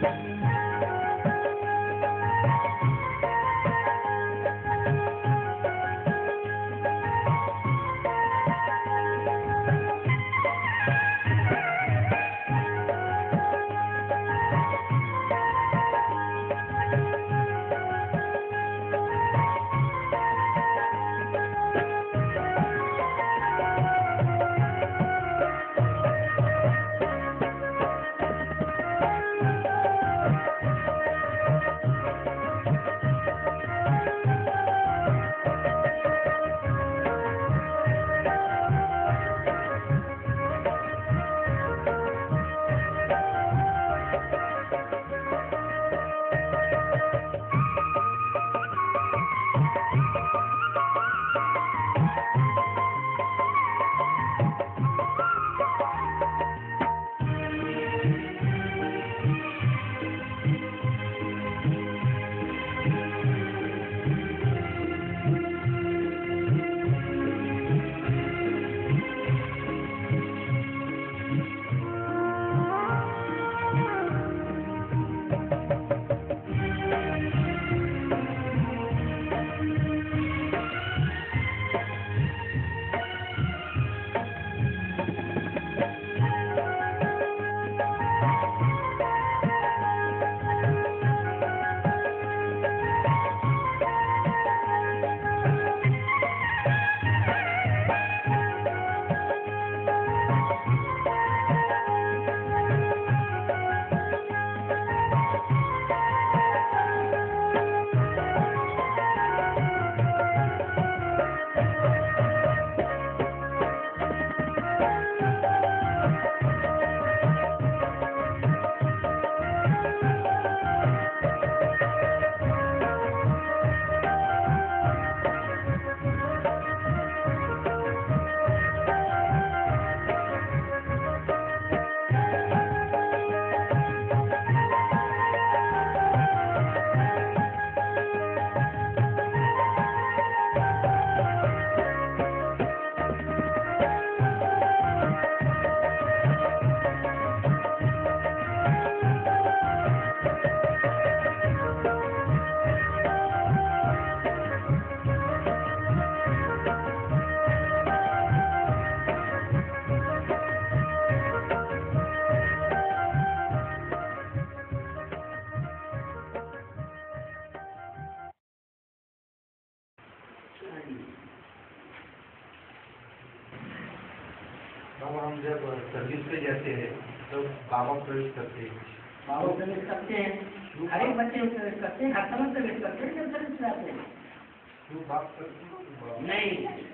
अब हम जब सर्विस पे जाते हैं तो बाबा प्रवेश करते हैं। बाबा प्रवेश करते हैं, हर एक बच्चे प्रवेश करते हैं, हर समय प्रवेश करते हैं जब सर्विस पे आते हैं। क्यों बाप करते नहीं,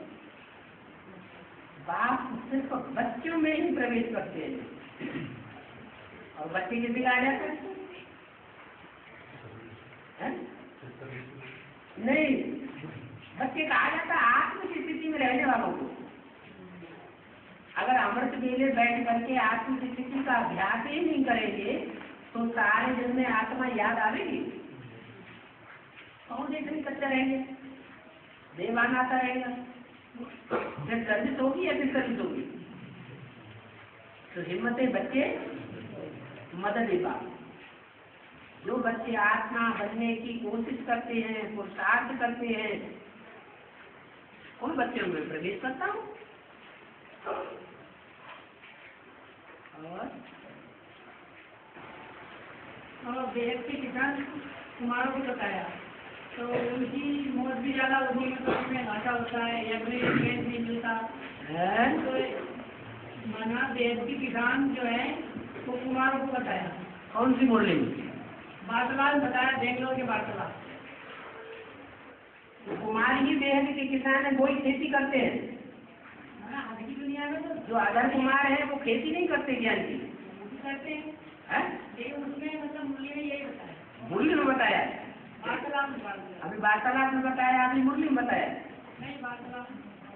बाप सिर्फ बच्चों में ही प्रवेश करते हैं और बच्चे किसी का आ जाते हैं? नहीं, बच्चे का आ जाता आत्म की स्थिति में रहने वालों को। अगर अमृत वेले बैठ करके आत्म की स्थिति का अभ्यास ही नहीं करेंगे तो सारे दिन में आत्मा याद आवेगी और एक दिन कच्चा रहेंगे, बेमान आता रहेगा। जब सर्विस होगी या फिर सर्विस होगी तो हिम्मत बच्चे मदद देगा। जो बच्चे आत्मा बनने की कोशिश करते हैं, पुरुषार्थ करते हैं, उन बच्चों में प्रवेश करता हूँ। और बेहद के किसान कुमारों को बताया तो उनकी मौत भी ज़्यादा होती है, तो उसमें घाटा होता है या फिर नहीं मिलता तो माना बेहद के किसान जो है वो कुमारों को बताया। कौन सी मुरली? वार्तालाप बताया, बेंगलोर के वार्तालाप। कुमार ही बेहद के किसान है, वही खेती करते हैं। आज की दुनिया में तो जो अदर कुमार है वो खेती नहीं करते ज्ञान की, करते हैं। लेकिन उसमें मतलब मुरली यही बताया, मुरली में बताया, वार्तालाप में बताया। अभी वार्तालाप में बताया, अभी मुरली में बताया। नहीं वार्तालाप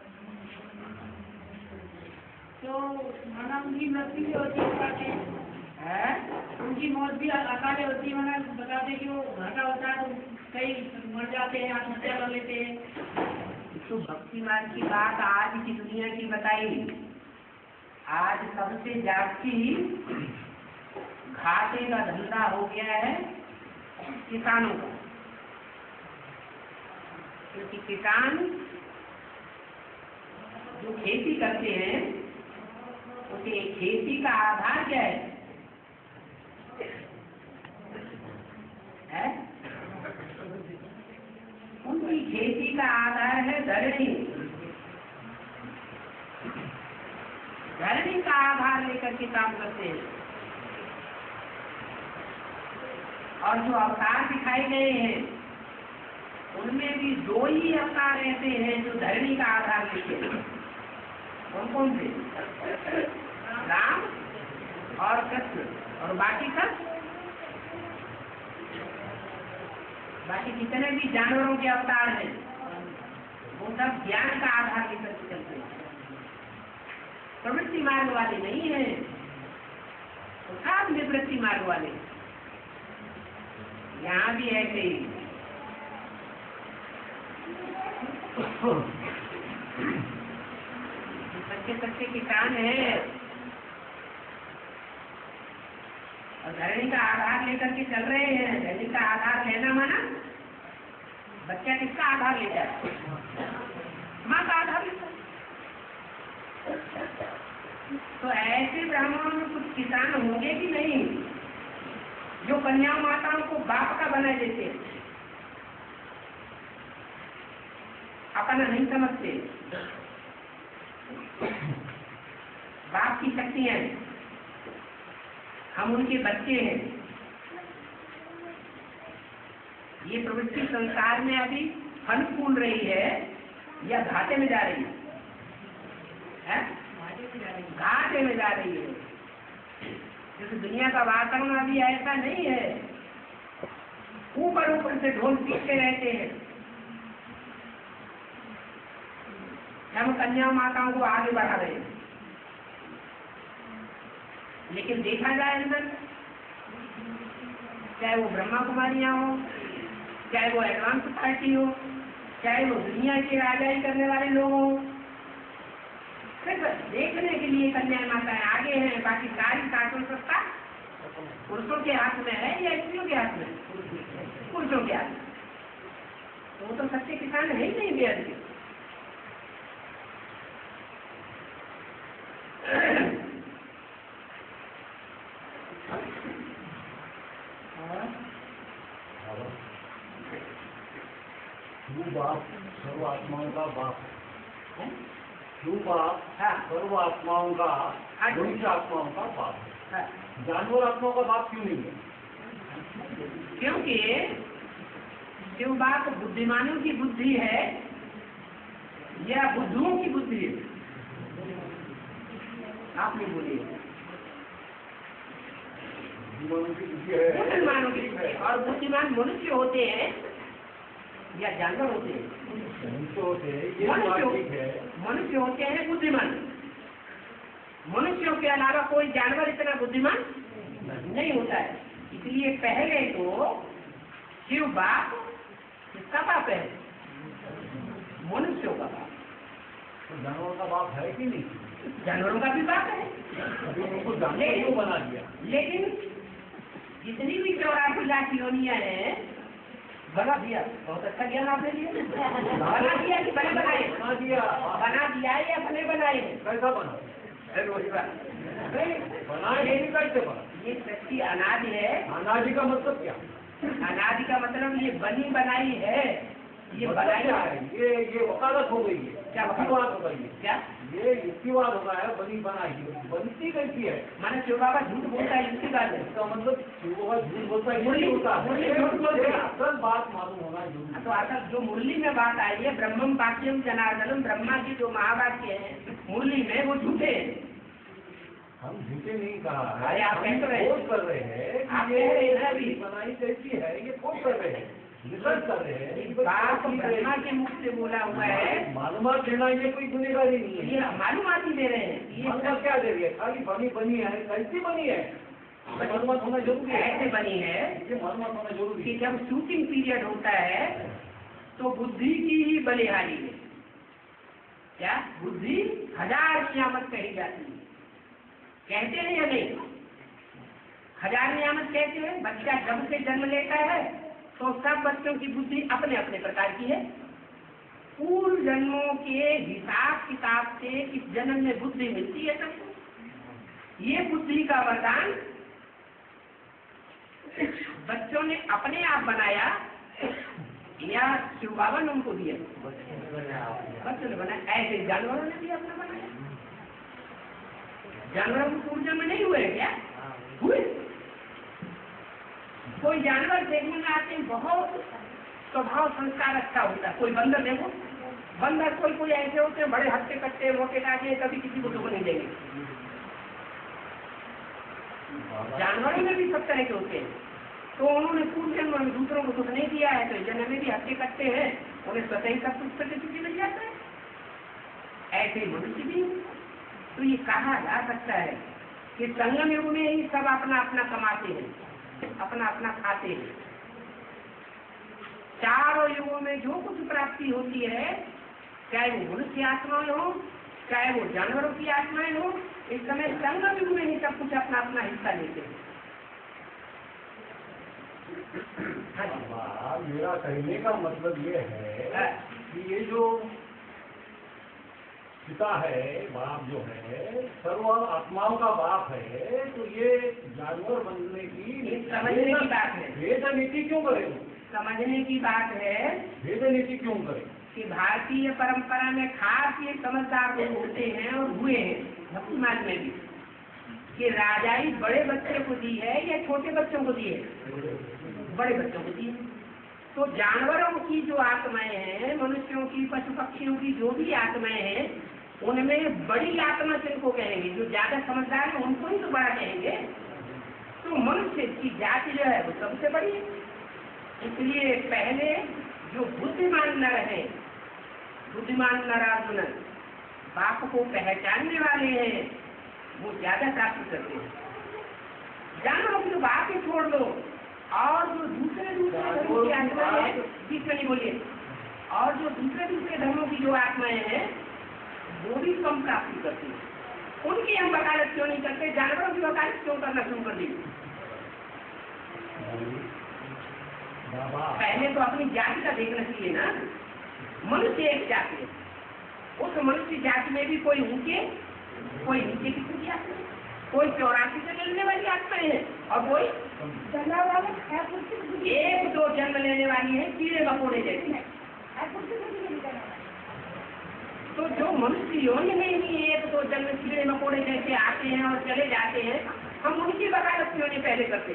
तो माना उनकी मृत्यु भी होती है, उनकी मौत भी अकाले होती है। माना बताते कि वो घाटा होता है तो कई मर जाते हैं, आत्महत्या कर लेते हैं। तो भक्ति मार्ग की बात आज की दुनिया की बताई। आज सबसे जाती खाते का धंधा हो गया है किसानों का, क्योंकि किसान जो खेती करते हैं उनके खेती का आधार क्या है? उनकी खेती का आधार है धरनी। धरनी का आधार लेकर के काम करते हैं। और जो अवतार दिखाए गए हैं उनमें भी 2 ही अवतार ऐसे हैं जो धरनी का आधार लेते हैं। कौन कौन से? राम और कृष्ण। और बाकी जितने भी जानवरों के अवतार हैं वो सब ज्ञान का आधार लेकर के चलते हैं, प्रवृत्ति मार्ग वाले नहीं है, तो सब निवृत्ति मार्ग वाले। यहाँ भी ऐसे ही सच्चे सच्चे किसान है और धरनी का आधार लेकर के चल रहे हैं। धरनी का आधार लेना माना बच्चा किसका आधार लेता है? माँ का आधार लेता है। तो ऐसे ब्राह्मणों में कुछ किसान होंगे कि नहीं जो कन्या माताओं को बाप का बना देते, अपना नहीं समझते। बाप की शक्तियां हैं, हम उनके बच्चे हैं। ये प्रवृत्ति संसार में अभी फल फूल रही है या घाटे में जा रही है? घाटे में जा रही है, क्योंकि दुनिया का वातावरण अभी ऐसा नहीं है। ऊपर ऊपर से ढोल पीटते रहते हैं, हम कन्या माताओं को आगे बढ़ा रहे हैं। लेकिन देखा जाए अंदर, चाहे वो ब्रह्मा कुमारियां हो, चाहे वो एडवांस सोसाइटी हो, चाहे वो दुनिया की राजाई करने वाले लोग हो, सिर्फ देखने के लिए कन्या माताएं आगे हैं। बाकी सारी शासन सत्ता पुरुषों के हाथ में है या स्त्रियों के हाथ में? पुरुषों के हाथ में। तो वो तो सच्चे किसान है ही नहीं बेहद के। बाप सर्व आत्माओं का बाप है। क्यों बाप? सर्व आत्माओं का, मनुष्य आत्माओं का बाप है। जानवर आत्माओं का बाप क्यों नहीं है? क्योंकि शिव बाप बुद्धिमानों की बुद्धि है या बुद्धुओं की बुद्धि है? आप नहीं बोलिए। बुद्धिमानों की बुद्धि है। और बुद्धिमान मनुष्य होते हैं या जानवर होते हैं? मनुष्य होते हैं बुद्धिमान। मनुष्यों के अलावा कोई जानवर इतना बुद्धिमान नहीं होता है। इसलिए पहले तो शिव बाप किसका बाप है? मनुष्यों का बाप। तो जानवरों का बाप है कि नहीं? जानवरों का भी बाप है, उनको जानवर क्यों बना दिया? लेकिन जितनी भी 84 लाख योनियां हैं बना दिया। बहुत अच्छा ज्ञान आपने लिया। बना दिया कि बने बनाए? बना दिया। बना दिया या बने बनाए? कैसा बना? वही बात बनाए नहीं, कैसे बना? ये सच्ची अनादि है। अनादि का मतलब क्या? अनादि का मतलब ये बनी बनाई है। ये बनाई है, ये वकालत हो गई है। क्या युक्तिवाद हो गई है? क्या ये युक्तिवाद होता है। बनी बनाई बनती कैसी है? माने शिव बाबा झूठ बोलता है युक्तिवाद है। इसका मतलब शिव बाबा झूठ बोलता है, मुरली होता है। मुरली झूठ बोलते हैं। असल बात मालूम होना जरूरी। तो असल जो मुरली में बात आई है, ब्रह्मम वाक्यम जनार्दनम, ब्रह्मा की जो महावाक्य है मुरली में वो झूठे हैं। हम झूठे नहीं कहा है। अरे आप कह रहे हैं, खोज कर रहे हैं। आप कह रहे हैं अभी बनाई कैसी है ये खोज कर रहे हैं, रिसर्च कर रहे हैं। बात ब्रह्मा के मुख से बोला हुआ है। मालूमात देना ये कोई गुनेगारी नहीं है। ये मालूमात ही दे रहे हैं। ये मालूमात क्या दे रही है? खाली बनी है, कैसी बनी है मालूमात होना जरूरी है। ऐसे बनी है ये मालूमात होना जरूरी कि है। जब शूटिंग पीरियड होता है तो बुद्धि की ही बलिहारी है। क्या बुद्धि 1000 नियामत कही जाती है? कहते नहीं है नहीं, 1000 नियामत कहते हैं। बच्चा जब से जन्म लेता है तो सब बच्चों की बुद्धि अपने अपने प्रकार की है। पूर्व जन्मों के हिसाब किताब से इस जन्म में बुद्धि मिलती है सबको। ये बुद्धि का वरदान बच्चों ने अपने आप बनाया या शिव बाबा ने उनको दिया? बच्चों ने बनाया। ऐसे जानवरों ने भी अपना बनाया। जानवरों को पूर्व जन्म नहीं हुए क्या? हुए। कोई जानवर देखने में आते हैं बहुत स्वभाव संस्कार अच्छा होता है। कोई बंदर देखो, बंदर कोई कोई ऐसे होते हैं बड़े हट्टे कट्टे मोटे काटे, कभी किसी को दुख नहीं देंगे। जानवरों में भी सब तरह के होते हैं। तो उन्होंने पूर्व जन्म में दूसरों को दुख नहीं दिया है तो जन्म में भी हट्टे कट्टे हैं, उन्हें स्वतः ही सब कुछ प्रकृति मिल जाता है। ऐसे मनुष्य भी। तो ये कहा जा सकता है कि संगम युग में ही सब अपना अपना कमाते हैं, अपना अपना खाते हैं। चारों युगों में जो कुछ प्राप्ति होती है, चाहे वो मनुष्य आत्माएं हो, चाहे वो जानवरों की आत्माएं हो, इस समय संगम युग में ही सब कुछ अपना अपना हिस्सा लेते हैं। मेरा कहने का मतलब ये है कि ये जो पिता है, बाप जो है, सर्व आत्माओं का बाप है, तो ये जानवर बनने की समझने की बात है। वेद नीति क्यों करे? समझने की बात है। वेद नीति क्यों करे? कि भारतीय परंपरा में खास ये समझदार लोग होते हैं और हुए हैं भक्ति मार्ग में भी, कि राजाई बड़े बच्चे को दी है या छोटे बच्चों को दी है? बड़े बच्चों को दी है। तो जानवरों की जो आत्माएं हैं, मनुष्यों की, पशु पक्षियों की जो भी आत्माएं हैं, उनमें बड़ी आत्मा किनको कहेंगे? जो ज्यादा समझदार है उनको ही तो बड़ा कहेंगे। तो मनुष्य की जाति जो है वो सबसे बड़ी है। इसलिए पहले जो बुद्धिमान नर है, बुद्धिमान नरार्जुन बाप को पहचानने वाले हैं, वो ज्यादा प्राप्त करते हैं। जानवरों की तो बात ही छोड़ दो, और जो दूसरे धर्मों की आत्माएं हैं, बीच में नहीं बोलिए, और जो दूसरे धर्मों की जो आत्माएं हैं वो भी कम प्राप्ति करती है। उनकी हम वकालत क्यों नहीं करते? जानवरों की वकालत क्यों करना शुरू कर दी? पहले तो अपनी जाति का देखना चाहिए ना। मनुष्य एक जाति है, उस मनुष्य जाति में भी कोई ऊंचे, कोई नीचे किस्म की आत्मा है, कोई 84 से जन्मने वाली आत्माएं है और कोई एक दो जन्म लेने वाली है, कीड़े मकोड़े जैसी है। तो जो मनुष्य योनि में ही एक दो जन्म कीड़े मकोड़े जैसे आते हैं और चले जाते हैं, हम उनकी वकालत क्यों नहीं पहले करते?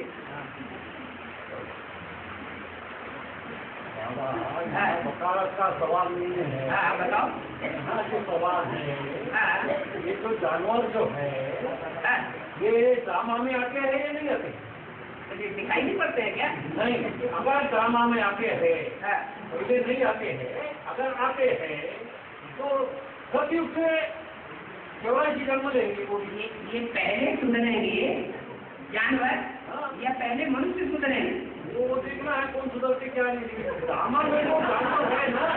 वकालत का सवाल नहीं है। हाँ बताओ। यहाँ जो सवाल है, ये तो जानवर जो है ये ड्रामा में आते हैं या नहीं आते? ये दिखाई नहीं पड़ते हैं क्या? नहीं, अगर ड्रामा में आते हैं, पहले नहीं आते हैं, अगर आते हैं तो सभी उससे केवल जी जन्म लेंगे। ये पहले सुधरेंगे जानवर या पहले मनुष्य सुधरेंगे? वो देखना है कौन सुधरते क्या नहीं। ड्रामा में वो जानवर है ना,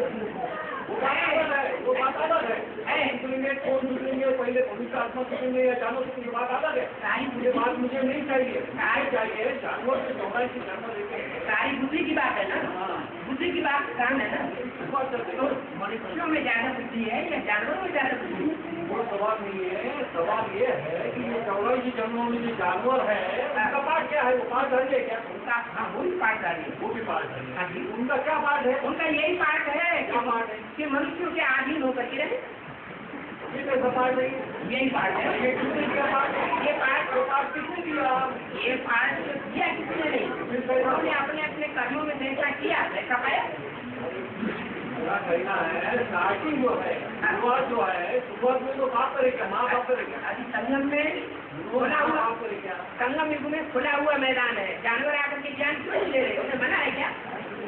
वो बात अलग है। सुधरेंगे कौन सुधरेंगे, पहले मनुष्य आत्मा सुधरेंगे या जानवर सुधरेंगे, बात अलग है। ये बात मुझे नहीं चाहिए। चाहिए जानवर से जोड़ा की जानवर लेते हैं। सारी बुद्धि की बात है ना, बुद्धि की बात काम है ना। तो मनुष्यों में ज्यादा बुद्धि है या जानवरों में ज्यादा बुद्धि है? वो सवाल नहीं है। सवाल ये है कि ये 84 जन्मों में जो जानवर है उनका पाठ क्या है? वो पाठ है क्या? उनका हाँ वो भी पाठ है, वो भी पाठ है। हाँ जी। उनका क्या पाठ है? उनका यही पाठ है क्या पाठ है? कि मनुष्यों के आधीन होकर के रहे। ये कैसा पाठ है? यही पाठ है। ये किसने किया पाठ? ये पाठ किसने किया? ये पाठ किया किसने नहीं, उन्होंने अपने अपने कर्मों में जैसा किया वैसा पाया। कहना है स्टार्टिंग जो है, शुरुआत जो है, शुरुआत में तो बात करेगा, माँ बाप करेगा। अभी संगम में खुला हुआ, संगम युग में खुला हुआ मैदान है, जानवर आकर के ज्ञान क्यों नहीं ले रहे? उन्हें मना है क्या?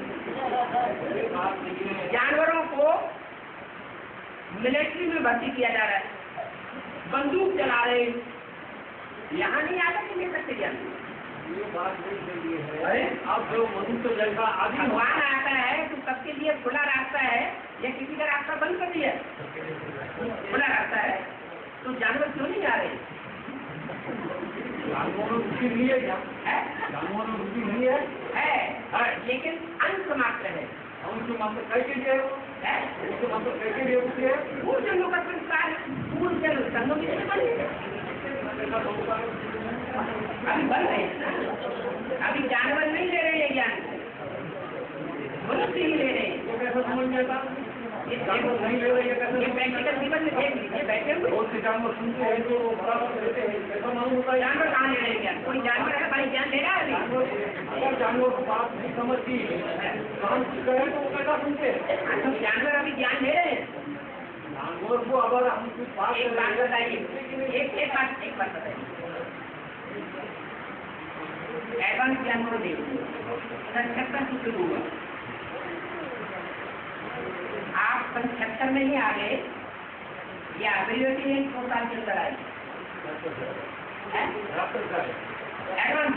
जानवरों को मिलिट्री में भर्ती किया जा रहा है, बंदूक चला रहे, यहाँ नहीं आकर के ले सकते ज्ञान। ये बात नहीं सही है। अब जो मनुष्य जैसा आदि भगवान आता है तो सबके लिए खुला रास्ता है या किसी का रास्ता बंद कर दिया? खुला रास्ता है, तो जानवर क्यों नहीं आ रहे? जानवरों में रुचि नहीं है क्या? है जानवरों में रुचि नहीं है? लेकिन अंश मात्र है। अंश मात्र कैसे लिए वो? अंश मात्र कैसे लिए होती है? पूर्व जन्मों का संस्कार, पूर्व जन्म संगम में बन गए, अभी बन रहे हैं। अभी जानवर नहीं ले रहे हैं ज्ञान, मनुष्य ही ले रहे हैं। तो कैसा समझ में आता? ये जानवर नहीं ले रहे हैं कैसे? ये प्रैक्टिकल जीवन में देख लीजिए, बैठे हुए बहुत से जानवर सुनते हैं तो बराबर रहते हैं, कैसा मालूम होता है? जानवर कहाँ ले रहे हैं ज्ञान? कोई जानवर है भाई ज्ञान ले रहा है अभी? अगर जानवर को बात नहीं समझती कान कहे तो वो कैसा सुनते हैं? तो जानवर अभी ज्ञान ले रहे हैं। जानवर को अगर हम कुछ बात एक बात करें, बताइए, एक बात बताइए, एडवांस ज्ञान को देखिए, 77 से शुरू हुआ, आप 75 में ही आ गए, ये एबिलिटी है 2 साल के अंदर आई एडवांस।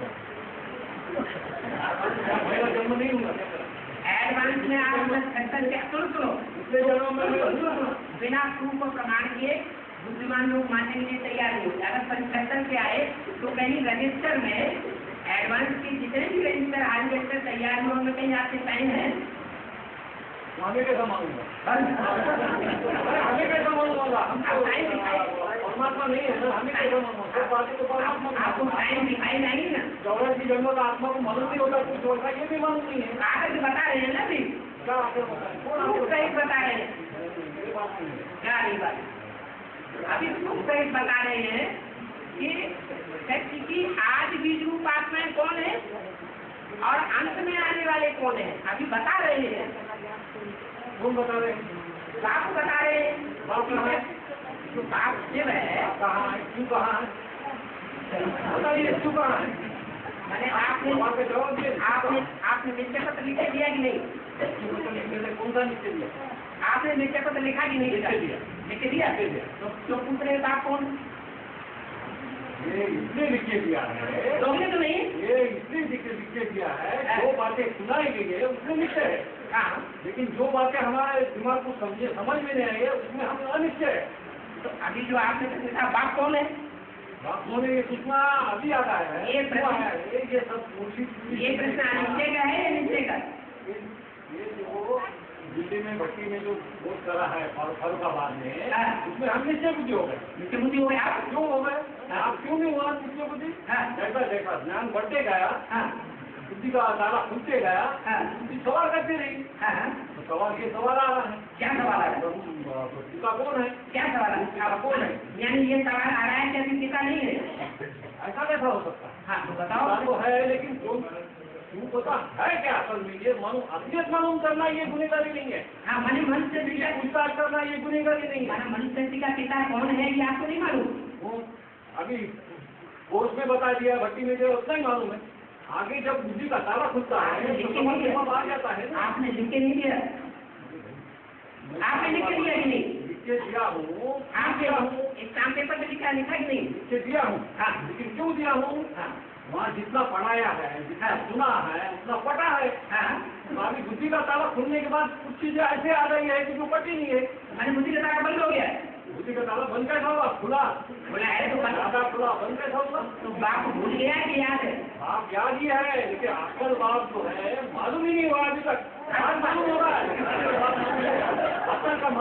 मेरा जन्म नहीं हुआ, एडवांस में आप 76 के सुनो पिछले जन्म में बिना प्रूफ और प्रमाण के बुद्धिमान लोग मानने के लिए तैयार नहीं होते। अगर 75 के आए तो कहीं रजिस्टर में एडवांस के जितने भी रजिस्टर आज रजिस्टर तैयार हुए उनमें कहीं आपके साइन है? हमें कैसा मालूंगा? हमें कैसा मालूंगा? हम तो परमात्मा नहीं है सर, हमें कैसा मालूंगा? सब बातें तो परमात्मा आपको साइन दिखाई नहीं ना, 84 जन्मों का आत्मा को मालूम नहीं होता, कुछ होता ये भी मालूम नहीं है। कागज बता रहे हैं ना भी, क्या आगे बताएं? कौन आगे प्रूफ बताएं? सहित बता रहे हैं। ये बात नहीं है। क्या रही बात? अभी प्रूफ सहित बता रहे हैं कि सत्य की आज बीज रूप आत्माएं कौन है और अंत में आने वाले कौन है, अभी बता रहे हैं। कौन बता रहे हैं? बाप बता रहे हैं। बाप कहाँ है? जो बाप शिव है, कहाँ है? क्यों कहाँ है? बताइए क्यों कहाँ है? मैंने आपने वहाँ पे जवाब दिए। आपने निश्चय पत्र लिखे दिया कि नहीं? कौन सा निश्चय दिया? आपने निश्चय पत्र लिखा कि नहीं लिखा? लिख दिया। तो पूछ रहे बाप कौन? ये इसलिए लिखे दिया है, दोगे तो नहीं? ये इसलिए लिखे दिया है, जो बातें सुनाई गई है उसमें निश्चय है, हाँ, लेकिन जो बातें हमारे दिमाग को समझ में नहीं आई है उसमें हम अनिश्चय है। तो अभी जो आपने पूछा बाप कौन है? उन्होंने ये सूचना अभी आ रहा है, ये प्रश्न ये सब ये प्रश्न अनिश्चय का है या निश्चय का? ये जो दिल्ली में भट्टी में जो वोट करा है फरुखाबाद में, हाँ। उसमें हम निश्चय बुद्धि हो गए। निश्चय बुद्धि हो गए आप? क्यों हो गए? आप क्यों नहीं हुआ निश्चय बुद्धि? हाँ। जैसा ज्ञान बढ़ते गया, हाँ, बुद्धि का ताला खुलते गया, हाँ, बुद्धि सवाल करती रही, हाँ, तो सवाल आ रहा है, क्या सवाल आ रहा है? पिता कौन है? क्या सवाल आ रहा है? कौन है? यानी ये सवाल आ रहा है कि अभी पिता नहीं है? ऐसा कैसा हो सकता है? हाँ, तो पिता बताओ। तो है, लेकिन क्यों पता है क्या असल में? ये असलियत मालूम करना ये गुनहगारी नहीं है। हाँ, मैंने मनुष्य ये पूछताछ करना ये गुनहगारी नहीं है। मनुष्य का पिता कौन है ये आपको नहीं मालूम? वो अभी कोर्स में बता दिया, भट्टी में जो उतना ही मालूम है। आगे जब बुद्धि का ताला खुलता है आपने लिख तो के नहीं दिया? समझ आ जाता है ना। आपने लिख के नहीं दिया? आपने लिख के दिया कि नहीं? लिख के दिया हूँ, आपने एग्जाम पेपर में लिखा कि नहीं? लिख के दिया हूँ। हाँ, लेकिन क्यों दिया हूँ? हाँ, वहाँ जितना पढ़ाया है, जितना सुना है, उतना पढ़ा है। हाँ, तो अभी बुद्धि का ताला खुलने के बाद कुछ चीजें ऐसे आ रही है कि जो पटी नहीं है। मैंने बुद्धि का ताला बंद हो गया। बुद्धि का ताला बंद कैसा हुआ? खुला। बोला है तो बंद। ज्यादा खुला, बंद कैसा हुआ? तो बाप भूल गया कि याद है? बाप याद ही है, लेकिन असल बाप जो है मालूम ही नहीं हुआ अभी तक। आज मालूम हो रहा है। असल का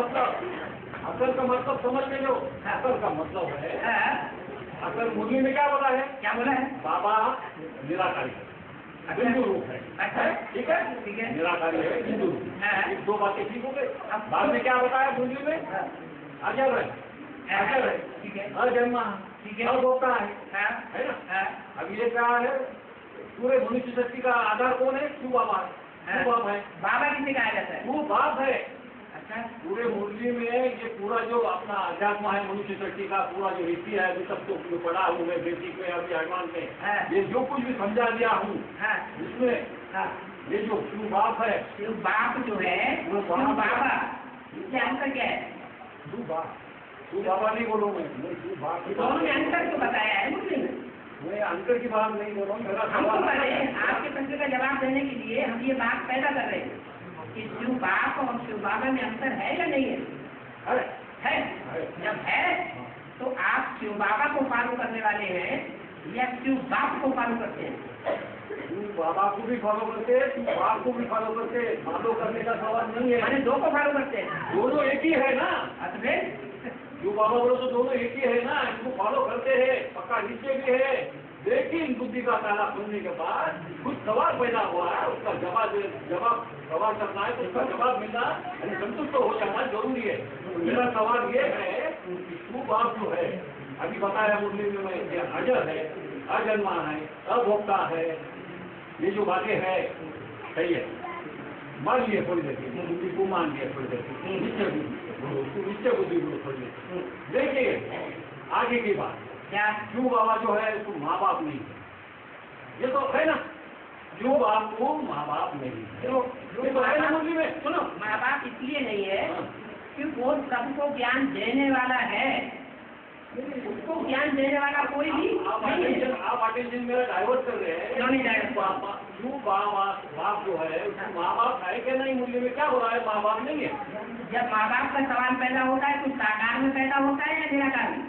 मतलब समझ में लो। असल का मतलब है, हाँ, असल मुरली में क्या बोला है? क्या बोला है? बाबा निराकारी है, बिंदु रूप है। अच्छा, ठीक है, ठीक है। निराकारी है, बिंदु रूप। हाँ। ये दो बातें ठीक हो गई। अब बाद में क्या बताया मुरली में? अजर है, अजर है, ठीक है, अजन्मा, ठीक है। होता है हाँ, ना? हाँ, अब ये क्या है? पूरे मनुष्य शक्ति का आधार कौन है? शिव बाबा है। शिव बाप है, बाबा किसे कहा जाता है? वो बाप है। अच्छा, पूरे मुरली में ये पूरा जो अपना अध्यात्म है मनुष्य शक्ति का पूरा जो हिस्सी है अभी तक तो पढ़ा हूँ मैं, बेसिक में अभी एडवांस में, हाँ। ये जो कुछ भी समझा दिया हूँ हाँ, इसमें हाँ, ये जो शिव बाप है, शिव बाप जो है वो बाप। शिव बाबा, इससे अंतर क्या है? शिव बाबा नहीं बोलो मैं शिव बाप की दोनों ने बात, अंतर तो बताया है मुझे। मैं अंतर की बात नहीं बोल रहा हूँ। मेरा हम तो सवाल कर रहे हैं आपके प्रश्न का जवाब देने के लिए, हम ये बात पैदा कर रहे हैं कि शिव बाप और शिव बाबा में अंतर है या नहीं है? है। है। जब है तो आप शिव बाबा को फॉलो करने वाले हैं या क्यों बाप को फॉलो करते हैं? तू बाबा को भी फॉलो करते, तू बाप को भी फॉलो करते, फॉलो करने का सवाल नहीं है। मैंने दो को फॉलो करते हैं। दोनों एक ही है ना। अतः जो बाबा बोलो तो दोनों एक ही है ना, इसको फॉलो करते हैं, पक्का नीचे भी है। लेकिन बुद्धि का ताला खुलने के बाद कुछ सवाल पैदा हुआ है, उसका जवाब सवाल करना है तो उसका जवाब मिलना यानी संतुष्ट हो जाना जरूरी है। तो मेरा सवाल ये है कि तू बाप जो है, अभी बताया मुरली में मैं, ये अजर है, अजन्मा है, अभोक्ता है, ये जो बातें है सही है, मान लिए थोड़ी देर बुद्धि को, मान लिया थोड़ी देर निश्चय बुद्धि को थोड़ी देर। देखिए आगे की बात, क्या क्यों बाबा जो है उसको माँ बाप नहीं है, ये तो है ना। क्यों बाप को माँ बाप नहीं है, ये तो है ना मुरली में। सुनो, माँ बाप इसलिए नहीं है कि वो सबको ज्ञान देने वाला है, उसको ज्ञान देने वाला कोई भी नहीं है। आप अटेंशन मेरा डाइवर्ट कर रहे हैं। क्यों नहीं डाइवर्ट? क्यों बाप जो है उसको माँ बाप है क्या नहीं, मुरली में क्या हो रहा है, माँ बाप नहीं है। जब माँ बाप का सवाल पैदा होता है तो साकार में पैदा होता है या निराकार में?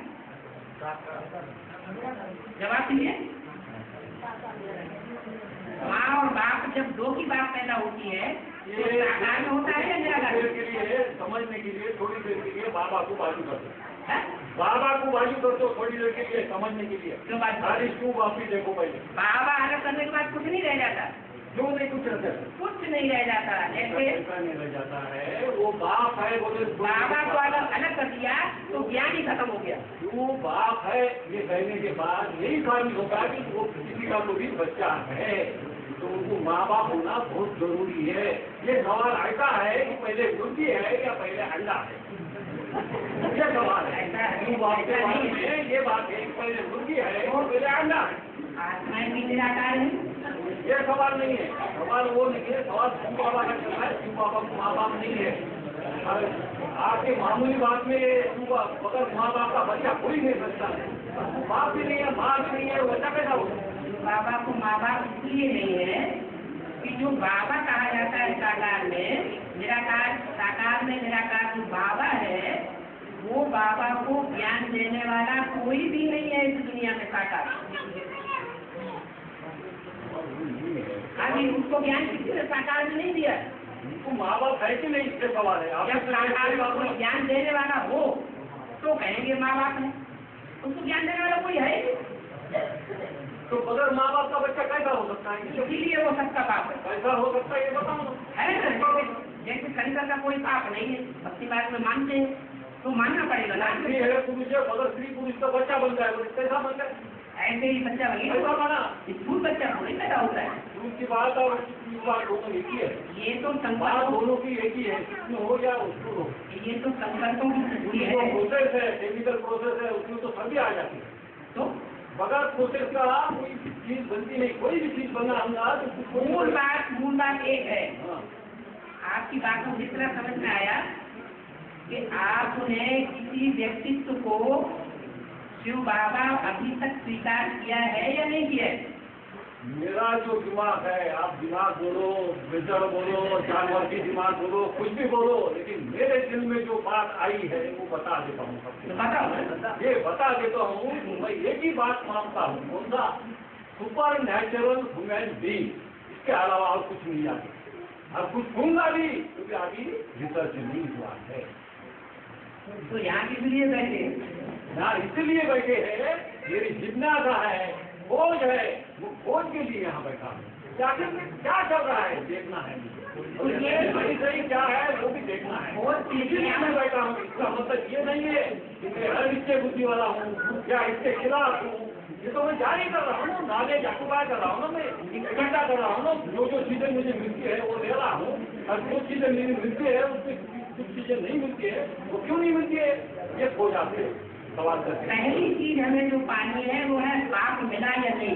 जवाब दीजिए। माँ और बाप जब दो की बात पैदा होती है तो साकार में होता है या निराकार में? के लिए समझने के लिए थोड़ी देर के लिए बाबा को बाजू कर दो, है? बाबा को बाजू कर दो थोड़ी देर के लिए समझने के लिए। क्यों बाजू? सारी क्यों बापी देखो पहले, बाबा अलग करने के बाद कुछ नहीं रह जाता, क्यों नहीं कुछ रहता, कुछ नहीं रह जाता। जैसे ऐसा नहीं रह जाता है, वो बाप है बोले बाबा को अलग कर दिया तो ज्ञान ही खत्म हो गया। क्यों बाप है ये कहने के बाद यही साबित होता है कि वो किसी का तो भी बच्चा है, तो उनको माँ बाप होना बहुत जरूरी है। ये सवाल ऐसा है कि पहले मुर्गी है या पहले अंडा है, ये सवाल है। क्यों बाप के बारे में ये बात है कि पहले मुर्गी है और पहले अंडा है, आत्माएं भी निराकार है। ये सवाल नहीं है। सवाल वो नहीं है, सवाल क्यों बाबा का चल रहा है, क्यों बाबा को माँ बाप नहीं है। आपके मामूली बात में अगर माँ बाप का बच्चा कोई नहीं सकता है, बाप भी नहीं है, माँ भी नहीं है, बच्चा कैसा होगा। बाबा को माँ बाप इसलिए नहीं है कि जो बाबा कहा जाता है साकार में, निराकार साकार में निराकार जो बाबा है वो बाबा को ज्ञान देने वाला कोई भी नहीं है इस दुनिया में साकार। अभी उसको ज्ञान किसी ने साकार में नहीं दिया। उनको माँ बाप है कि नहीं, इसके सवाल है। जब साकार में कोई ज्ञान देने वाला हो तो कहेंगे माँ बाप है, उसको ज्ञान देने वाला कोई है ही। तो बगैर माँ बाप का बच्चा कैसा हो सकता है, इसीलिए वो सबका पाप है। कैसा हो सकता है ये बताओ है ना? जैसे शंकर का कोई पाप नहीं है, भक्ति मार्ग में मानते हैं तो मानना पड़ेगा ना। स्त्री है पुरुष है, मगर स्त्री पुरुष का बच्चा बन जाए तो कैसा बन जाए, ऐसे ही बच्चा कैसा बनेगा, बना। स्कूल बच्चा थोड़ी पैदा होता है। उसकी बात और उसकी बात दोनों एक ही है, ये तो बात संकल्पों दोनों की एक ही है, इसमें हो या उसको हो। ये तो संकल्पों की सृष्टि जो है। प्रोसेस है, टेक्निकल प्रोसेस है, उसमें तो सभी आ जाती है। तो बगैर प्रोसेस का कोई चीज बनती नहीं, कोई भी चीज बनना होगा तो मूल बात एक है। हाँ। आपकी बात को जितना समझ में आया कि आपने किसी व्यक्तित्व को शिव बाबा अभी तक स्वीकार किया है या नहीं किया है? मेरा जो दिमाग है, आप दिमाग बोलो, विजड़ बोलो, जानवर की दिमाग बोलो, कुछ भी बोलो, लेकिन मेरे दिल में जो बात आई है वो बता देता हूँ तो सबको। बताओ ना। ये बता देता हूँ, मैं एक ही बात मानता हूँ, कौन सा, सुपर नेचुरल ह्यूमन बीइंग, इसके अलावा और कुछ नहीं आगे। और कुछ होगा भी क्योंकि अभी रिसर्च नहीं हुआ है। तो यहाँ किस लिए बैठे? यहाँ इसलिए बैठे हैं, मेरी जिज्ञासा है, खोज है, वो खोज के लिए यहाँ बैठा हूँ। क्या चल रहा है देखना है, तो ये सही क्या है वो भी देखना है। खोज इसीलिए मैं बैठा हूँ। इसका मतलब ये नहीं है कि मैं हर निश्चय बुद्धि वाला हूँ या इसके खिलाफ हूँ, ये तो मैं जारी कर रहा हूँ, नॉलेज अक्वायर कर रहा हूँ ना, मैं इकट्ठा कर रहा हूँ ना। जो चीजें मुझे मिलती है वो ले रहा हूँ, और जो चीजें मुझे मिलती है उसमें कुछ चीजें नहीं मिलती है, वो क्यों नहीं मिलती है, ये खोज आपसे सवाल करते हैं। पहली चीज हमें जो पानी है वो है पाप मिला या नहीं।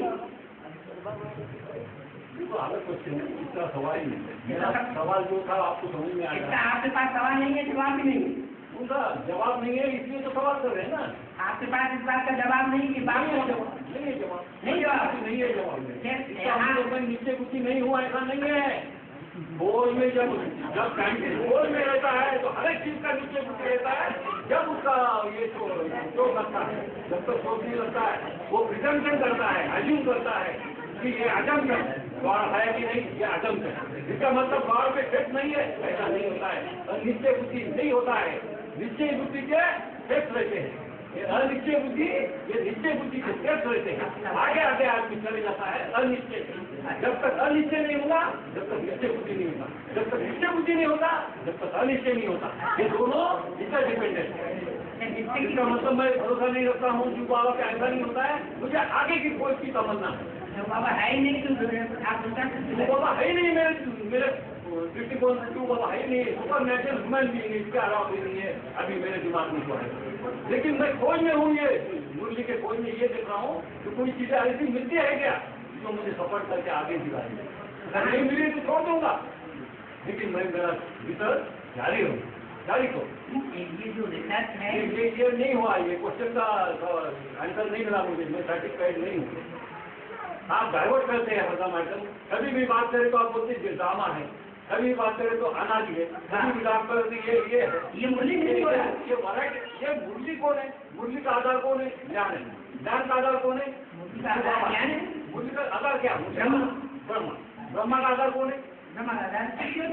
तो हमें क्वेश्चन इसका सवाल ही नहीं, मेरा सवाल जो था आपको समझ में इसका आया। आपके पास सवाल नहीं है, जवाब भी नहीं। उनका जवाब नहीं है, इसलिए तो सवाल कर रहे हैं ना। आपके पास इस बात का जवाब नहीं कि बाप नहीं है को जवाब, नहीं है जवाब, नहीं जवाब। नहीं है जवाब। फिर इसका यहाँ मतलब मैं नीचे कुछ नहीं हुआ, ऐसा नहीं है। खोज में जब साइंटिस्ट खोज में रहता है तो हर एक चीज का निश्चय बुद्धि रहता है। जब उसका ये शोध लगता है, जब तक शोध नहीं लगता है, वो प्रिजम्पशन करता है, अज्यूम करता है कि ये अजम है, गौर है कि नहीं, ये अजम है। इसका मतलब गौर पे फिट नहीं है, ऐसा नहीं होता है। और निश्चय बुद्धि नहीं होता है, निश्चय बुद्धि के फिट रहते हैं। अनिश्चय बुद्धि, ये निश्चय बुद्धि के फिट रहते हैं। आगे आगे आदमी चले जाता है अनिश्चय। जब तक अनिश्चय नहीं होगा, जब तक निश्चय बुद्धि नहीं होता, जब तक निश्चय बुद्धि नहीं होता, जब तक अनिश्चय नहीं होता। ये दोनों इंटरडिपेंडेंट है। इसका मतलब मैं भरोसा नहीं रखता हूँ कि बाबा का ऐसा नहीं होता है, मुझे आगे की खोज की तमन्ना है। बाबा है ही नहीं तो आप बाबा है ही नहीं मेरे दृष्टिकोण से, क्यों बाबा है ही नहीं, सुपर नेचुरल ह्यूमन बीइंग, इसके अलावा भी नहीं है अभी मेरे दिमाग में तो है। लेकिन मैं खोज में हूँ, ये मुरली के खोज में ये देख रहा हूँ कि कोई चीजें ऐसी मिलती है क्या जो मुझे सफर करके आगे दिखाई। अगर नहीं मिली तो छोड़ दूंगा, लेकिन मैं मेरा रिसर्च जारी हूँ, जारी को। ये जो रिसर्च है ये नहीं हुआ, ये क्वेश्चन का आंसर नहीं मिला मुझे, मैं सर्टिफाइड नहीं हूँ। आप डाइवर्ट करते हैं हरदम आइटम, कभी भी बात करें तो आप बोलते हैं ड्रामा है, कभी बात करें तो अनाज है, कभी भी बात करें तो ये मुरली नहीं हो रहा है। ये वराइटी, ये मुरली कौन है? मुरली का आधार कौन है? ज्ञान है। ज्ञान का आधार कौन है? मुरली का आधार ज्ञान है। मुरली का आधार क्या? ब्रह्मा। ब्रह्मा। ब्रह्मा का आधार कौन है? ब्रह्मा का आधार शिव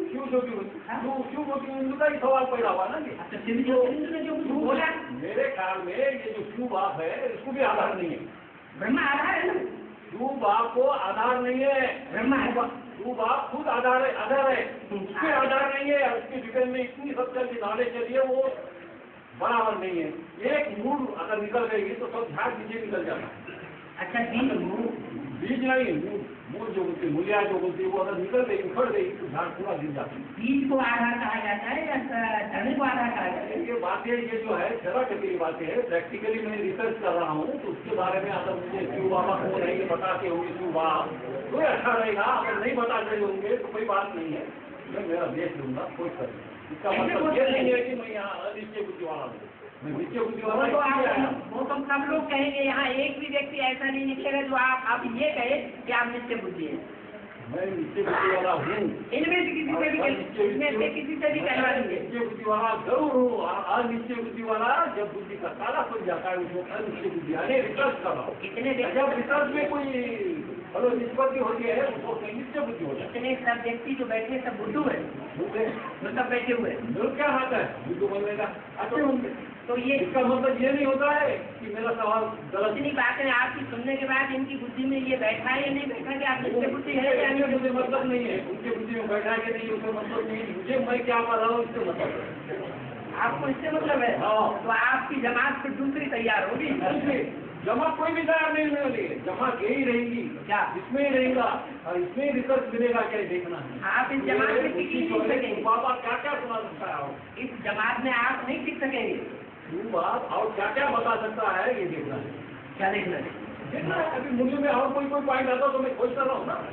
ज्योति बिंदु का ही सवाल पैदा हुआ ना। अच्छा शिव ज्योति ने जो कुछ बोला, मेरे ख्याल में ये जो शिव बाप है, इसको भी आधार नहीं है। ब्रह्मा आधार है ना, शिव बाप को आधार नहीं है। ब्रह्मा है। शिव बाप खुद आधार है, आधार है, उसके आधार नहीं है। उसके जीवन में इतनी सत्य की नॉलेज चलिए, वो बराबर नहीं है। एक मूल अगर निकल गई तो सब झाड़ नीचे निकल जाता है। अच्छा बीज बीज नहीं, मूल जो बोलती, मूलिया जो बोलती है, वो अगर निकल गई, उखड़ गई तो झाड़ पूरा गिर जाता है। बीज को आधार कहा जाता है या धन को आधार कहा जाता है? ये बातें, ये जो है थ्योरेटिकली बातें है, प्रैक्टिकली मैं रिसर्च कर रहा हूँ, तो उसके बारे में अगर मुझे शिव बाबा को नहीं बताते होंगे शिव बाप, तो अच्छा रहेगा। अगर नहीं बताते होंगे तो कोई बात नहीं है, मैं मेरा देख लूंगा, कोई कर नहीं। इसका मतलब ये नहीं है कि मैं यहाँ अनिश्चय बुद्धि वाला हूँ, मैं निश्चय बुद्धि वाला वो तो सब लोग कहेंगे, यहाँ एक भी व्यक्ति ऐसा नहीं निकलेगा जो आप ये कहे कि आप निश्चय बुद्धि है। मैं निश्चय बुद्धि वाला हूँ, इनमें से किसी से भी कहवा देंगे निश्चय बुद्धि वाला जरूर हूँ। अनिश्चय बुद्धि वाला जब बुद्धि का ताला खुल जाता है, उसको अनिश्चय बुद्धि आने रिसर्च कर रहा हूँ। कितने जब रिसर्च में कोई निष्पत्ति होती है, उसको निश्चय बुद्धि होता है। इतने सब व्यक्ति जो बैठे सब बुद्धू है, जो सब बैठे हुए क्या आता है बुद्धू बनने का? अच्छे होंगे। तो ये इसका मतलब ये नहीं होता है कि मेरा सवाल गलत। इतनी बात है आपकी सुनने के बाद इनकी बुद्धि में ये बैठा है या नहीं बैठा कि आप निश्चय बुद्धि है या नहीं? मुझे मतलब नहीं है उनके बुद्धि में बैठा के नहीं, उसका मतलब नहीं। मुझे मैं क्या कर रहा हूँ इससे मतलब है। आपको इससे मतलब है? हाँ। तो आपकी जमात फिर दूसरी तैयार होगी। जमा कोई भी तैयार नहीं होने वाली है, जमा यही रहेगी, क्या इसमें ही रहेगा और इसमें ही रिसर्च मिलेगा, क्या देखना है। आप इस जमात में टिक नहीं सकेंगे। बाबा क्या क्या सुना सकता है? इस जमात में आप नहीं टिक सकेंगे। बात और क्या क्या बता सकता है, ये देखना है। क्या देखना है? देखना है। अभी मुझे में और कोई पॉइंट आता तो मैं खोज कर रहा हूँ ना।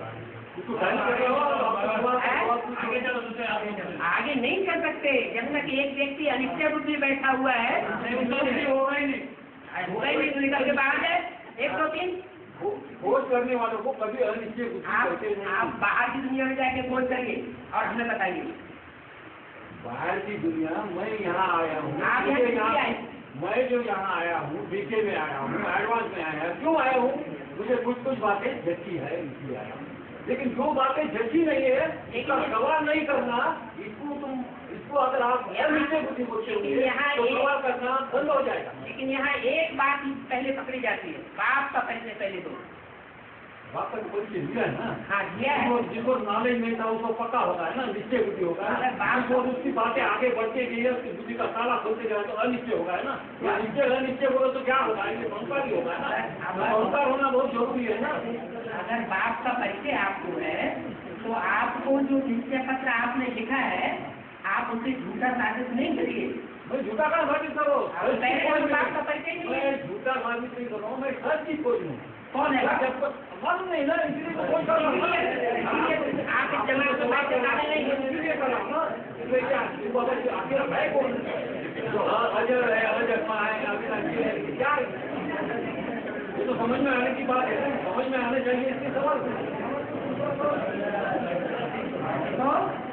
आगे नहीं कर सकते जब तक एक व्यक्ति अनिश्चय बुद्धि बैठा हुआ है। होगा ही नहीं, होगा ही नहीं तो निकल के बाहर है। 1 2 3 खोज करने वालों को कभी अनिश्चय बुद्धि कहते नहीं। आप बाहर की दुनिया में जाके खोज करिए और हमें बताइए। बाहर की दुनिया, मैं यहाँ आया हूँ, आप यहाँ मैं जो यहाँ आया हूँ, बीके में आया हूँ, एडवांस में आया हूँ। क्यों आया हूँ? मुझे कुछ बातें जची है इसलिए आया हूँ। लेकिन जो बातें जची नहीं है, इसका सवाल नहीं करना। इसको अगर आप अनिश्चय बुद्धि बोलते होंगे तो सवाल करना बंद हो जाएगा। लेकिन यहाँ एक बात पहले पकड़ी जाती है, बाप का पहले दो। बाप का परिचय दिया है ना। हाँ दिया है। जिसको नॉलेज नहीं था उसको पक्का होता है ना, निश्चय बुद्धि होगा। बाप उसकी बातें आगे बढ़ते गई है, उसकी बुद्धि का ताला खोलते गया तो अनिश्चय होगा है ना। निश्चय अनिश्चय बोलो तो क्या होगा? ये संस्कार ही होगा ना। संस्कार होना बहुत जरूरी है ना। अगर बाप का परिचय आपको है तो आपको जो निश्चय पत्र आपने लिखा है, आप उसे झूठा साबित नहीं करिए। मैं झूठा का साबित करो, बाप का परिचय नहीं है। मैं झूठा साबित नहीं कर रहा हूँ, मैं सच ही खोज लूँ। कौन है? मालूम नहीं ना, इसलिए तो खोज कर रहा हूँ। आप इस जमात को बात कराने नहीं, इसलिए कर रहा हूँ ना। इसलिए क्या आखिर है कौन? अजर है, अजन्मा है, अविनाशी है, क्या है? ये तो समझ में आने की बात है, समझ में आने चाहिए इसके सवाल।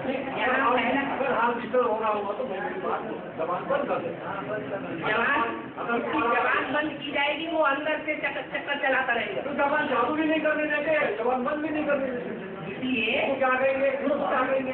अगर हाल डिस्टर्ब हो रहा होगा तो मैं मेरी बात जबान बंद कर दें। जबान बंद की जाएगी, वो अंदर से चक्कर चलाता रहेगा। तो जबान चालू भी नहीं करने देते, जबान बंद भी नहीं करने देते, इसलिए तो क्या करेंगे, क्या करेंगे?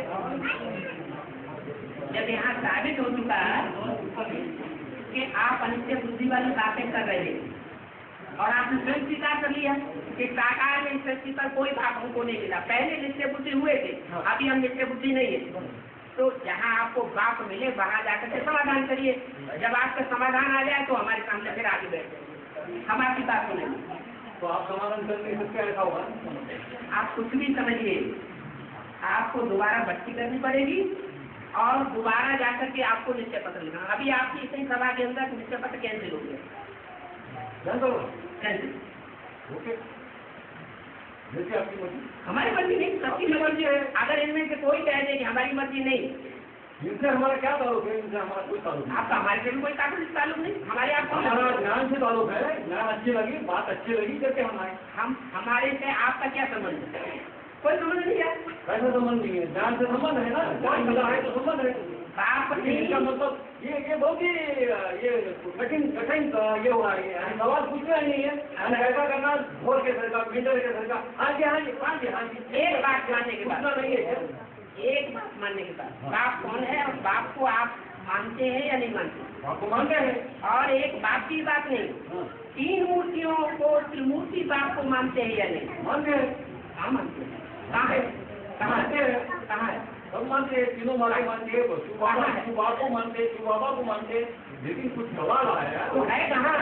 जब यहाँ साबित हो चुका कि आप अनित्य बुद्धि वाली बातें कर रहे हैं और आपने स्वयं स्वीकार कर लिया कि साकार में इस सृष्टि पर कोई भाग हमको नहीं मिला, पहले नित्य बुद्धि हुए थे, अभी हम नित्य बुद्धि नहीं है, तो जहाँ आपको बाप मिले वहाँ जाकर के समाधान करिए। जब आपका समाधान आ जाए तो हमारे सामने फिर आगे बैठे, हम आपकी बात सुनेंगे। तो आप समाधान कर नहीं सकते, ऐसा होगा? आप कुछ भी समझिए, आपको दोबारा भक्ति करनी पड़ेगी और दोबारा जाकर के आपको निश्चय पत्र लिखना। अभी आपकी इतनी सभा के अंदर निश्चय पत्र कैंसिल हो गया, कैंसिल। ओके, जैसे आपकी मर्जी। हमारी मर्जी नहीं, सबकी मर्जी है। अगर इनमें से कोई कह दे कि हमारी मर्जी नहीं, इनसे हमारा क्या ताल्लुक है? इनसे हमारा कोई ताल्लुक नहीं। आपका हमारे से भी कोई ताल्लुक नहीं, हमारे आपको हमारा ज्ञान से ताल्लुक है, ज्ञान अच्छी लगी, बात अच्छी लगी करके हम आए। हम हमारे से आपका क्या संबंध है? कोई संबंध नहीं है। ऐसा संबंध नहीं है, ज्ञान से संबंध है ना, ज्ञान मिला है तो संबंध है। बाप नहीं, इसका मतलब ये बहुत ही ये कठिन ये हो रहा है। सवाल पूछना नहीं है, ऐसा करना भोर के सर का, मिनट के सर का, हाँ जी हाँ जी हाँ जी हाँ जी। एक बात मानने के बाद पूछना नहीं है, एक बात मानने के बाद बाप कौन है और बाप को आप मानते हैं या नहीं मानते? आपको मानते हैं। और एक बाप की बात नहीं, तीन मूर्तियों को त्रिमूर्ति बाप को मानते हैं या नहीं? मानते हैं। हाँ मानते हैं। कहाँ है? कहाँ है? कहाँ है? सब मानते हैं, तीनों माता मानते हैं, शिव बाबा को मानते हैं, शिव बाबा को मानते हैं, लेकिन कुछ सवाल आया वो है कहाँ?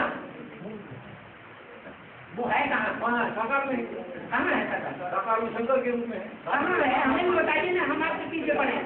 वो है कहाँ? वहाँ साकार में, कहाँ है साकार? साकार में शंकर के रूप में है। कहाँ है? हमें भी बताइए ना, हम आपके पीछे पड़े।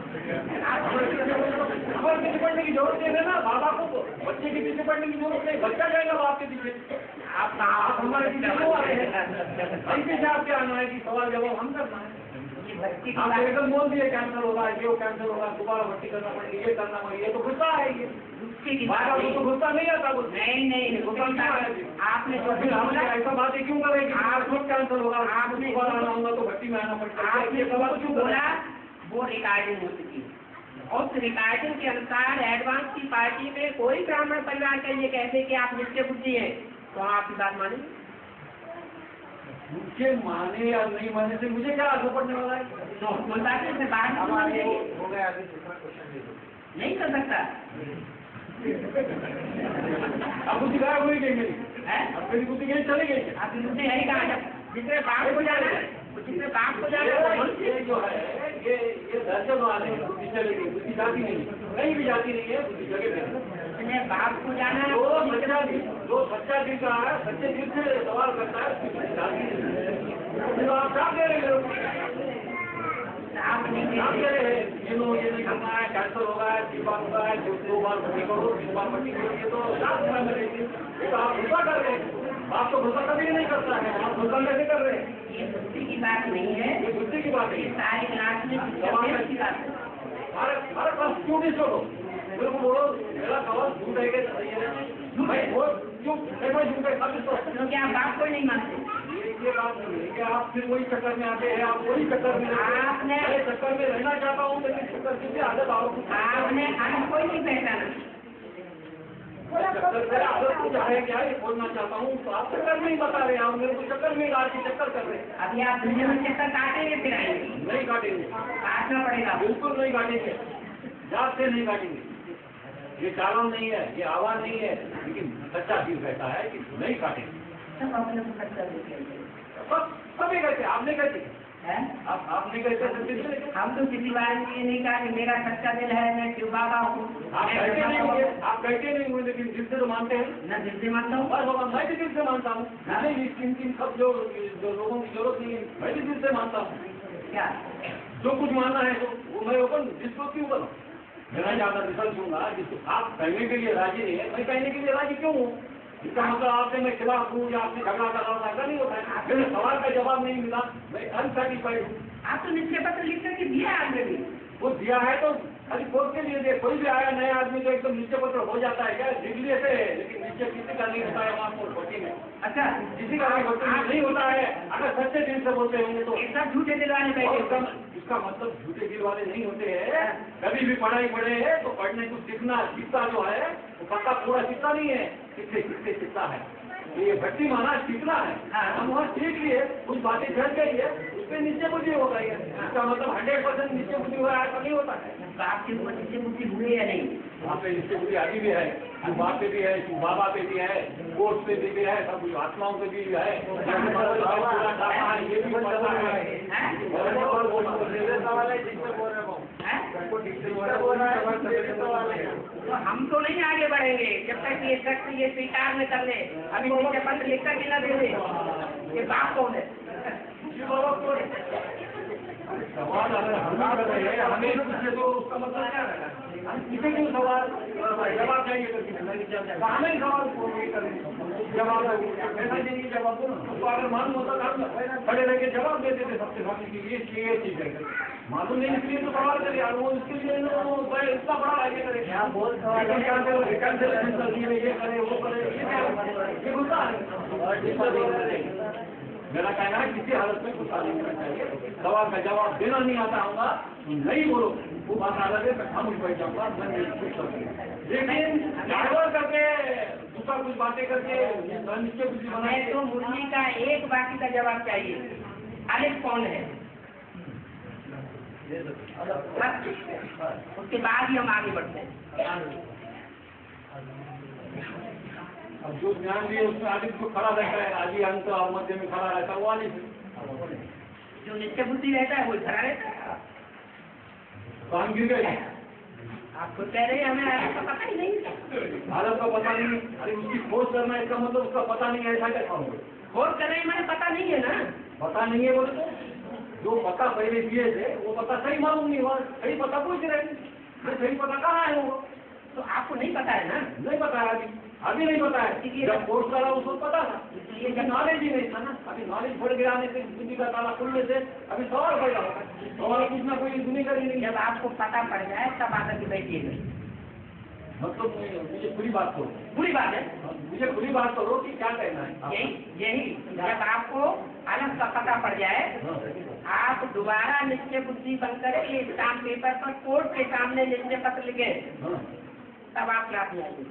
हमारे पीछे पढ़ने की जरूरत नहीं है ना, बाबा को बच्चे के पीछे पढ़ने की जरूरत नहीं, बच्चा जाएगा बाप के पीछे। आप हमारे पीछे क्यों आ रहे हैं? हम पीछे आपके आना है कि सवाल जवाब हम करना है। भक्ति की आप बात एकदम बोल दिए कैंसर होगा, ये कैंसर होगा, दोबारा भर्ती करना पड़ेगा, ये करना पड़ेगा, ये तो गुस्सा है। ये गुस्से की बात बाबा को तो गुस्सा नहीं आता, नहीं गुस्सा क्या है? आपने तो फिर हम ऐसा बातें क्यों करें कि आप खुद कैंसर होगा, आपने दोबारा आना होगा तो भर्ती में आना पड़ेगा? आपने सवाल क्यों बोला? वो रिकॉर्डिंग हो चुकी है और उस रिकॉर्डिंग के अनुसार एडवांस की पार्टी में कोई ब्राह्मण परिवार का ये कहते कि आप नित्य बुद्धि है तो हम आपकी बात मानेंगे? मुझे माने या नहीं माने से मुझे क्या असर पड़ने वाला है? तो कोई बात नहीं, फिर बात नहीं मानेंगे। हो गया, अभी दूसरा क्वेश्चन दे दो। नहीं कर सकता अब बुद्धि गायब हुई गई मेरी, है? अब मेरी बुद्धि कहीं चली गई। आपकी बुद्धि है ही कहाँ? जब जिसने बाप को जाना है, जिसने बाप को जाना है, ये जो है ये दर्जन वाले बुद्धि चली गई, बुद्धि जाती नहीं, कहीं भी जाती नहीं है, बुद्धि जगह पे। जिसने बाप को जाना है, जो सच्चा दिल का है, सच्चे दिल से सवाल करता है, उसकी बुद्धि जाती नहीं है। तो आप क्या कह रहे हो? आप नहीं आप कहते। कह रहे हैं ये नहीं करना है, कैंसर होगा है, दीपार होगा है, 2 बार भर्ती करो, 2 बार भर्ती करो, ये तो लास्ट में मिलेगी। ये तो आप गुस्सा कर रहे हैं। आप तो गुस्सा कभी नहीं करता है, आप गुस्सा कैसे कर रहे हैं? ये बुद्धि की बात नहीं है, ये बुद्धि की बात है। ये सारी क्लास में की बात है। हमारे पास क्यों नहीं छोड़ो? मेरे को बोलो मेरा सवाल झूठ है कि सही है? भाई वो क्यों मैं झूठ है साबित करो। क्योंकि आप बाप को नहीं मानते। ये बात नहीं है कि आप फिर वही चक्कर में आते हैं, आप वही चक्कर में आपने चक्कर में रहना चाहता हूँ, लेकिन चक्कर से आदत आओ। आपने कोई नहीं पहचाना। चक्कर से आदत कुछ है क्या? ये बोलना चाहता हूँ तो आप चक्कर में ही बता रहे हैं, आप मेरे को चक्कर में डाल के चक्कर कर रहे हैं। अभी आप दुनिया में चक्कर काटेंगे फिर आएंगे, नहीं काटेंगे, काटना पड़ेगा। बिल्कुल नहीं काटेंगे, जात से नहीं काटेंगे। ये चालन नहीं है, ये आवाज नहीं है, लेकिन सच्चा दिल कहता है कि नहीं काटेंगे। सब अपने को खर्चा देते हैं। सभी कहते, आप नहीं कहते, हैं? आप नहीं कहते सच्चे दिल से। हम तो किसी बार ये नहीं कहा कि मेरा सच्चा दिल है, मैं शिव बाबा हूँ। आप कहते नहीं हुए, आप कहते नहीं हुए, लेकिन दिल से तो मानते हैं। मैं दिल से मानता हूँ। बस बाबा मैं भी दिल से मानता हूँ। नहीं इन सब जो लोगों की जरूरत नहीं है, मैं भी दिल से मानता हूँ। क्या? जो कुछ मानना है तो वो मैं ओपन जिसको क्यों करूँ? मेरा ज्यादा रिजल्ट दूंगा जिसको आप कहने के लिए राजी नहीं है, मैं कहने के लिए राजी क्यों हूँ? इसका मतलब आपसे मैं खिलाफ हूँ या आपसे झगड़ा कर रहा हूँ, ऐसा नहीं होता है। मेरे सवाल का जवाब नहीं मिला, मैं अनसेटिस्फाइड हूँ। आप तो निश्चय पत्र लिख करके दिया ऑलरेडी। वो दिया है तो खाली पोस्ट के लिए दे। कोई भी आया नया आदमी तो एकदम नीचे पत्र हो जाता है क्या? डिग्री से, लेकिन नीचे किसी का नहीं होता है वहाँ पोस्ट भर्ती में। अच्छा, किसी का नहीं होता है। अगर सच्चे दिल से बोलते होंगे तो ऐसा झूठे दिल वाले बैठे। इसका मतलब झूठे दिल वाले नहीं होते हैं। कभी भी पढ़ाई पढ़े हैं तो पढ़ने को सीखना जो है वो पक्का पूरा सीखता नहीं है, किससे सीखता है। ये भट्टी माना सीखना है। हम वहाँ सीख लिए, कुछ बातें चढ़ गई है, उसमें नीचे बुद्धि हो गई है। इसका मतलब 100% नीचे बुद्धि हो रहा है, ऐसा नहीं होता है। आपके ऊपर नीचे बुद्धि हुई या नहीं? वहाँ पे नीचे बुद्धि आदि भी है, बाप पे भी है, बाबा पे भी है, कोर्ट पे भी है, सब कुछ आत्माओं पे भी है। ये भी पता है। तो हम तो नहीं आगे बढ़ेंगे जब तक ये शख्स ये स्वीकार न कर ले। अभी नीचे पत्र लिखकर के ना दे दे ये बाप कौन है? सवाल अगर हम कर रहे हैं, हमें पूछे तो उसका मतलब क्या है? किसी भी सवाल जवाब चाहिए तो हमें सवाल जवाब ऐसा चाहिए जवाब दो ना। उसको अगर मालूम होता था खड़े रह के जवाब देते थे सबसे सामने की ये चीज है। मालूम नहीं इसलिए तो सवाल करे और वो इसके लिए इतना बड़ा आगे करे कैंसिलेशन कर दिए, ये करे वो करे, ये होता है। मेरा कहना है किसी हालत में गुस्सा नहीं करना चाहिए। सवाल का जवाब देना नहीं आता होगा नहीं बोलो, वो बात अलग है। मैं खामोश बैठ जाऊंगा, मैं नहीं कुछ करूँगा। लेकिन गड़बड़ करके दूसरा कुछ बातें करके नीचे कुछ बनाए तो मुरली का एक वाक्य का जवाब चाहिए। अलिफ कौन है? उसके बाद ही हम आगे बढ़ते हैं। अब जो ज्ञान लिए उसमें आदि को खड़ा रहता है, आदि अंत और मध्य में खड़ा रहता है वो आदि जो नित्य बुद्धि रहता है वो खड़ा रहता है। काम गिर गए आप तो कह रहे हैं हमें हालत का पता ही नहीं। हालत का पता नहीं। अरे उसकी खोज करना इसका मतलब उसका पता नहीं है, ऐसा कैसा होगा? खोज कर रहे हैं मैंने पता नहीं है ना। पता नहीं है बोले तो जो पता पहले दिए थे वो पता सही मालूम नहीं हुआ। सही पता पूछ रहे हैं, सही पता कहाँ है वो? तो आपको नहीं पता है ना? नहीं पता है, अभी नहीं पता है। जब कोर्स करा उसको पता था, इसलिए जब नॉलेज ही नहीं था ना। अभी नॉलेज बढ़ गया आने से बुद्धि का ताला खुलने से अभी सवाल पैदा होता है। सवाल पूछना कोई दुनिया का नहीं। जब आपको पता पड़ जाए तब आकर के बैठिएगा। मतलब मुझे खुली बात करो। बुरी बात है, मुझे खुली बात करो कि क्या कहना है। यही जब आपको अलग का पता पड़ जाए आप दोबारा निश्चय बुद्धि बनकर के एग्जाम पेपर पर कोर्ट के सामने निश्चय पत्र लिखे तब आप क्लास में आएंगे।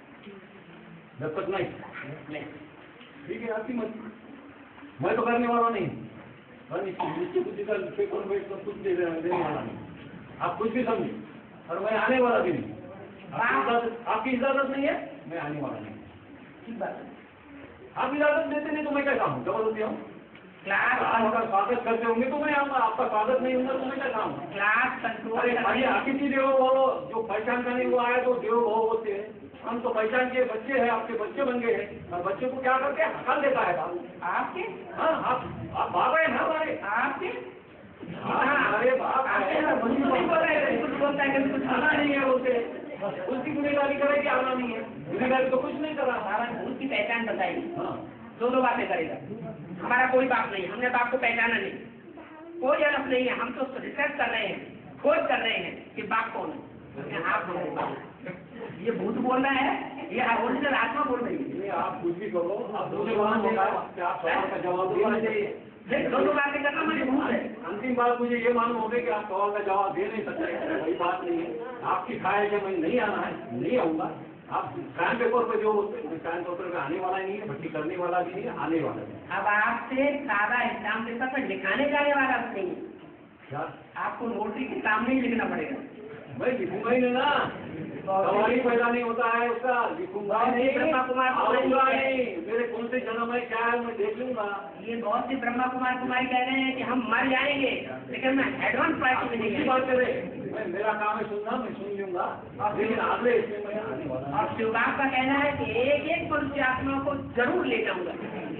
जब तक नहीं ठीक है आपकी मत। मैं तो करने वाला नहीं, निश्चय बुद्धि का पेपर में कुछ देने वाला नहीं। आप कुछ भी समझे और मैं आने वाला भी नहीं। आपकी इजाजत नहीं है, मैं आने वाला नहीं। ठीक बात है। आप इजाजत देते नहीं तो मैं कैसा हूँ? जबरदस्ती हूँ? क्लास आपका स्वागत करते होंगे तो मैं आऊँगा, आपका स्वागत नहीं होगा तो मैं कैसा हूँ? क्लास कंट्रोल अरे अतिथि देवो भव, जो पहचान का नहीं हुआ है तो देवो भव होते हैं। हम तो पहचान के बच्चे हैं, आपके बच्चे बन गए हैं और बच्चे को क्या करके हकल देता है बाप। आपके हाँ आप बाप है ना हमारे। आपके अरे बाप कुछ बोलता है कुछ आना नहीं है बोलते, उसकी गुनेगारी करेगी, आना नहीं है। गुनेगारी तो कुछ नहीं कर रहा। हमारा उसकी पहचान बताइए। हाँ दोनों बातें करेगा। हमारा कोई बाप नहीं, हमने बाप को पहचाना नहीं, कोई अलग नहीं है। हम तो रिसर्च कर रहे हैं, खोज कर रहे हैं कि बाप कौन है। आप ये भूत बोल रहा है, ये ओरिजिनल आत्मा बोल रही है। आप कुछ भी करो, आप मुझे मालूम होगा कि आप सवाल का जवाब देना चाहिए। दोनों बातें करना मुझे भूत है। अंतिम बात मुझे ये मालूम हो गई कि आप सवाल का जवाब दे नहीं सकते, वही बात नहीं है। आपकी ख्वाहिश है मैं नहीं आना है, नहीं आऊँगा। आप टाइम पेपर पे जो टाइम पेपर पे आने वाला ही नहीं है, भर्ती करने वाला भी नहीं है, आने वाला है। अब आपसे सादा एग्जाम पेपर पर लिखाने जाने वाला नहीं है। क्या आपको नोटरी के सामने ही लिखना पड़ेगा। मैं लिखूंगा ही नहीं ना, सवाल ही पैदा नहीं होता है उसका। लिखूंगा नहीं, ब्रह्मा कुमार आऊंगा नहीं, मेरे कौन से जन्म है क्या है मैं देख लूंगा। ये बहुत से ब्रह्मा कुमार कुमारी कह रहे हैं कि हम मर जाएंगे लेकिन मैं एडवांस पार्टी में नहीं बात करे। मेरा काम है सुनना, मैं सुन लूंगा, लेकिन अगले इसमें मैं आने वाला। और शिवराम का कहना है कि एक एक मनुष्य आत्मा को जरूर ले जाऊंगा।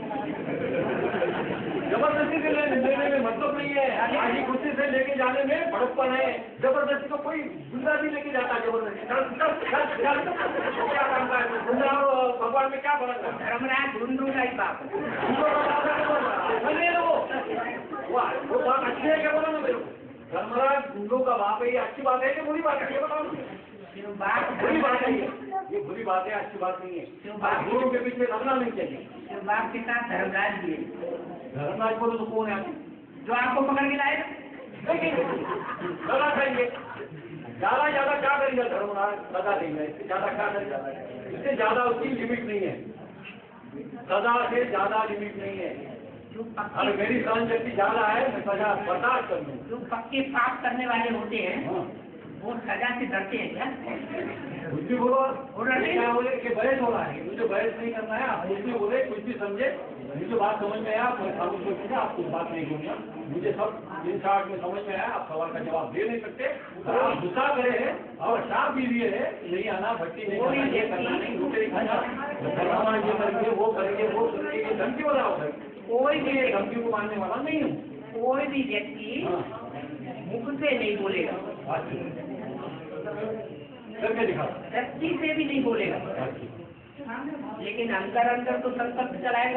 जबरदस्ती से लेने में मतलब नहीं है, आज खुशी से लेके जाने में बड़प्पन है। जबरदस्ती को कोई गुंडा भी लेके जाता है जबरदस्ती। क्या काम का है गुंडा और भगवान में क्या फर्क है? धर्मराज ढूंढूंगा ही बाप वो बात अच्छी है क्या बोला ना मेरे को? धर्मराज गुंडों का बाप है, ये अच्छी बात है कि बुरी बात है, ये बताओ मुझे। क्यों बात बुरी बात है ये बुरी बात है, अच्छी बात नहीं है। क्यों बात गुरु के पीछे लगना नहीं चाहिए। क्यों बाप के साथ धर्मराज भी है, धर्मराज बोलो तो कौन है? जो आपको पकड़ के लाएगा। सजा खाएंगे, ज्यादा ज्यादा क्या करेंगे धर्मराज? सजा देंगे, इससे ज्यादा क्या करेंगे? इससे ज्यादा उसकी लिमिट नहीं है, सजा से ज्यादा लिमिट नहीं है। जो अगर मेरी सहन शक्ति ज्यादा है मैं सजा बर्दाश्त कर लूँ। जो पक्के पाप करने वाले होते हैं हाँ। वो सजा से डरते हैं क्या? कुछ भी बोलो, क्या बोले कि बहस हो रहा है, मुझे बहस नहीं करना है। आप कुछ भी बोले, कुछ भी समझे, मुझे बात समझ में आया, मैं खामोश हो गया, आप कुछ बात नहीं बोलिए। मुझे सब इन शार्ट में समझ में आया, आप सवाल का जवाब दे नहीं सकते। आप गुस्सा करे हैं और शाप भी दिए है, नहीं आना, भट्टी नहीं करना, ये करना नहीं, दूसरे खाना, ये करेंगे, वो करेंगे, वो करेंगे, ये धमकी वाला होगा। कोई भी ये धमकी को मानने वाला नहीं हूँ। कोई भी व्यक्ति मुख से नहीं बोलेगा, करके दिखा, शक्ति से भी नहीं बोलेगा, लेकिन अंदर अंदर तो संकल्प चलाएगा।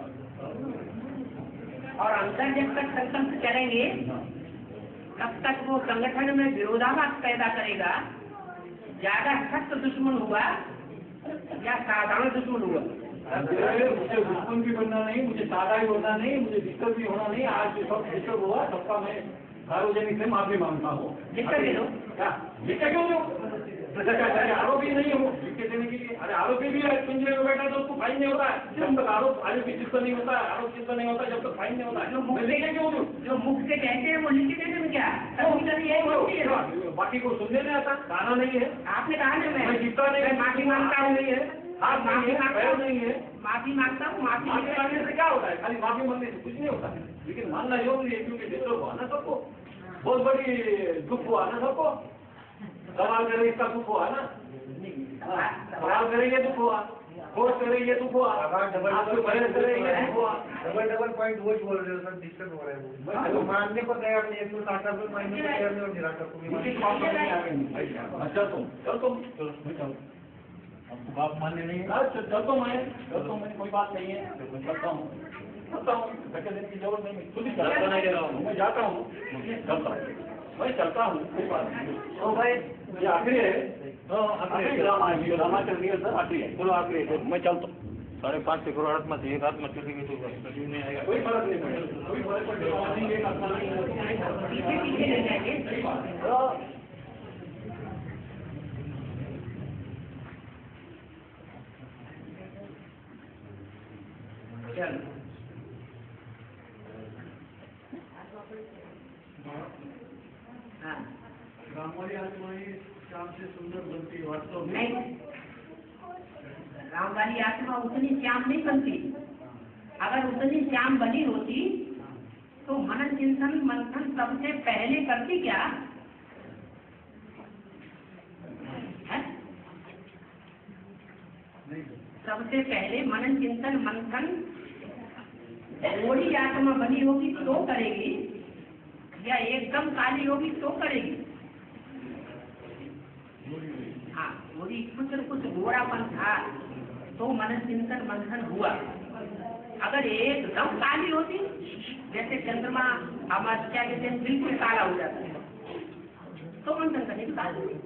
और अंदर जब तक संकल्प चलेंगे तब तक वो संगठन में विरोधाभास पैदा करेगा। ज्यादा सख्त दुश्मन हुआ या साधारण दुश्मन हुआ, मुझे दुश्मन भी बनना नहीं, मुझे सादा भी बनना नहीं, मुझे दिक्कत भी होना नहीं। आज जो सब दिक्कत हुआ सबका मैं सार्वजनिक से माफी मांगता हूँ। दिक्कत दे दो, क्या दिक्कत क्यों दो? आरोपी नहीं हो दिक्कत देने के लिए। अरे आरोपी भी है, पिंजरे में बैठा तो उसको फाइन नहीं होता है। जब तक आरोपी चित्त नहीं होता है, आरोप चित्त नहीं होता, जब तक फाइन नहीं होता है। जो मुख से कहते हैं वो लिख देने में क्या? बाकी को सुनने में आता, गाना नहीं है। आपने कहा ना मैं जीता नहीं, माफी मांगता हूँ, नहीं है, हाथ माफी नहीं है। माफी मांगता हूँ। माफी मांगने से क्या होता है? खाली माफी मांगने से कुछ नहीं होता है, लेकिन मानना योग्य है, क्योंकि डिस्टर्ब हुआ ना सबको, बहुत बड़ी दुख हुआ ना सबको। सवाल करे इसका दुख हुआ ना, सवाल करेंगे दुख हुआ, कोर्स करेंगे दुख हुआ, आपको बहस करेंगे दुख हुआ। डबल पॉइंट वो बोल रहे हो सर, डिस्टर्ब हो रहा है वो। मानने को तैयार नहीं है, तो साटा पर मानने को तैयार नहीं और निराकर को भी मुझे बात समझ में आ गई। अच्छा चल तुम आपको बात मानने नहीं है, चल तो मैं कोई बात नहीं है, मैं चलता हूँ धक्के देने की जरूरत नहीं, खुद ही चलता हूँ, मैं जाता हूँ, मैं चलता हूँ, कोई बात नहीं। तो भाई ये आखिरी है, आखिरी ड्रामा चल रही है सर, आखिरी है, चलो आखिरी है, मैं चलता हूँ। 5.5 करोड़ आत्मा थी, एक आत्मा चली गई तो नहीं आएगा, कोई फर्क नहीं पड़ेगा, कोई फर्क नहीं, एक आत्मा नहीं। राम वाली आत्मा ही श्याम से सुंदर बनती है वास्तव में। नहीं, राम वाली आत्मा उतनी श्याम नहीं बनती। अगर उतनी श्याम बनी होती तो मनन चिंतन मंथन सबसे पहले करती क्या है? सबसे पहले मनन चिंतन मंथन थोड़ी आत्मा बनी होगी तो करेगी, या एकदम काली होगी तो करेगी? हाँ, थोड़ी कुछ गोरापन था तो मनन चिंतन मंथन हुआ। अगर एकदम काली होती, जैसे चंद्रमा अमावस्या के दिन बिल्कुल काला हो जाता है, तो मंथन करने की बात नहीं।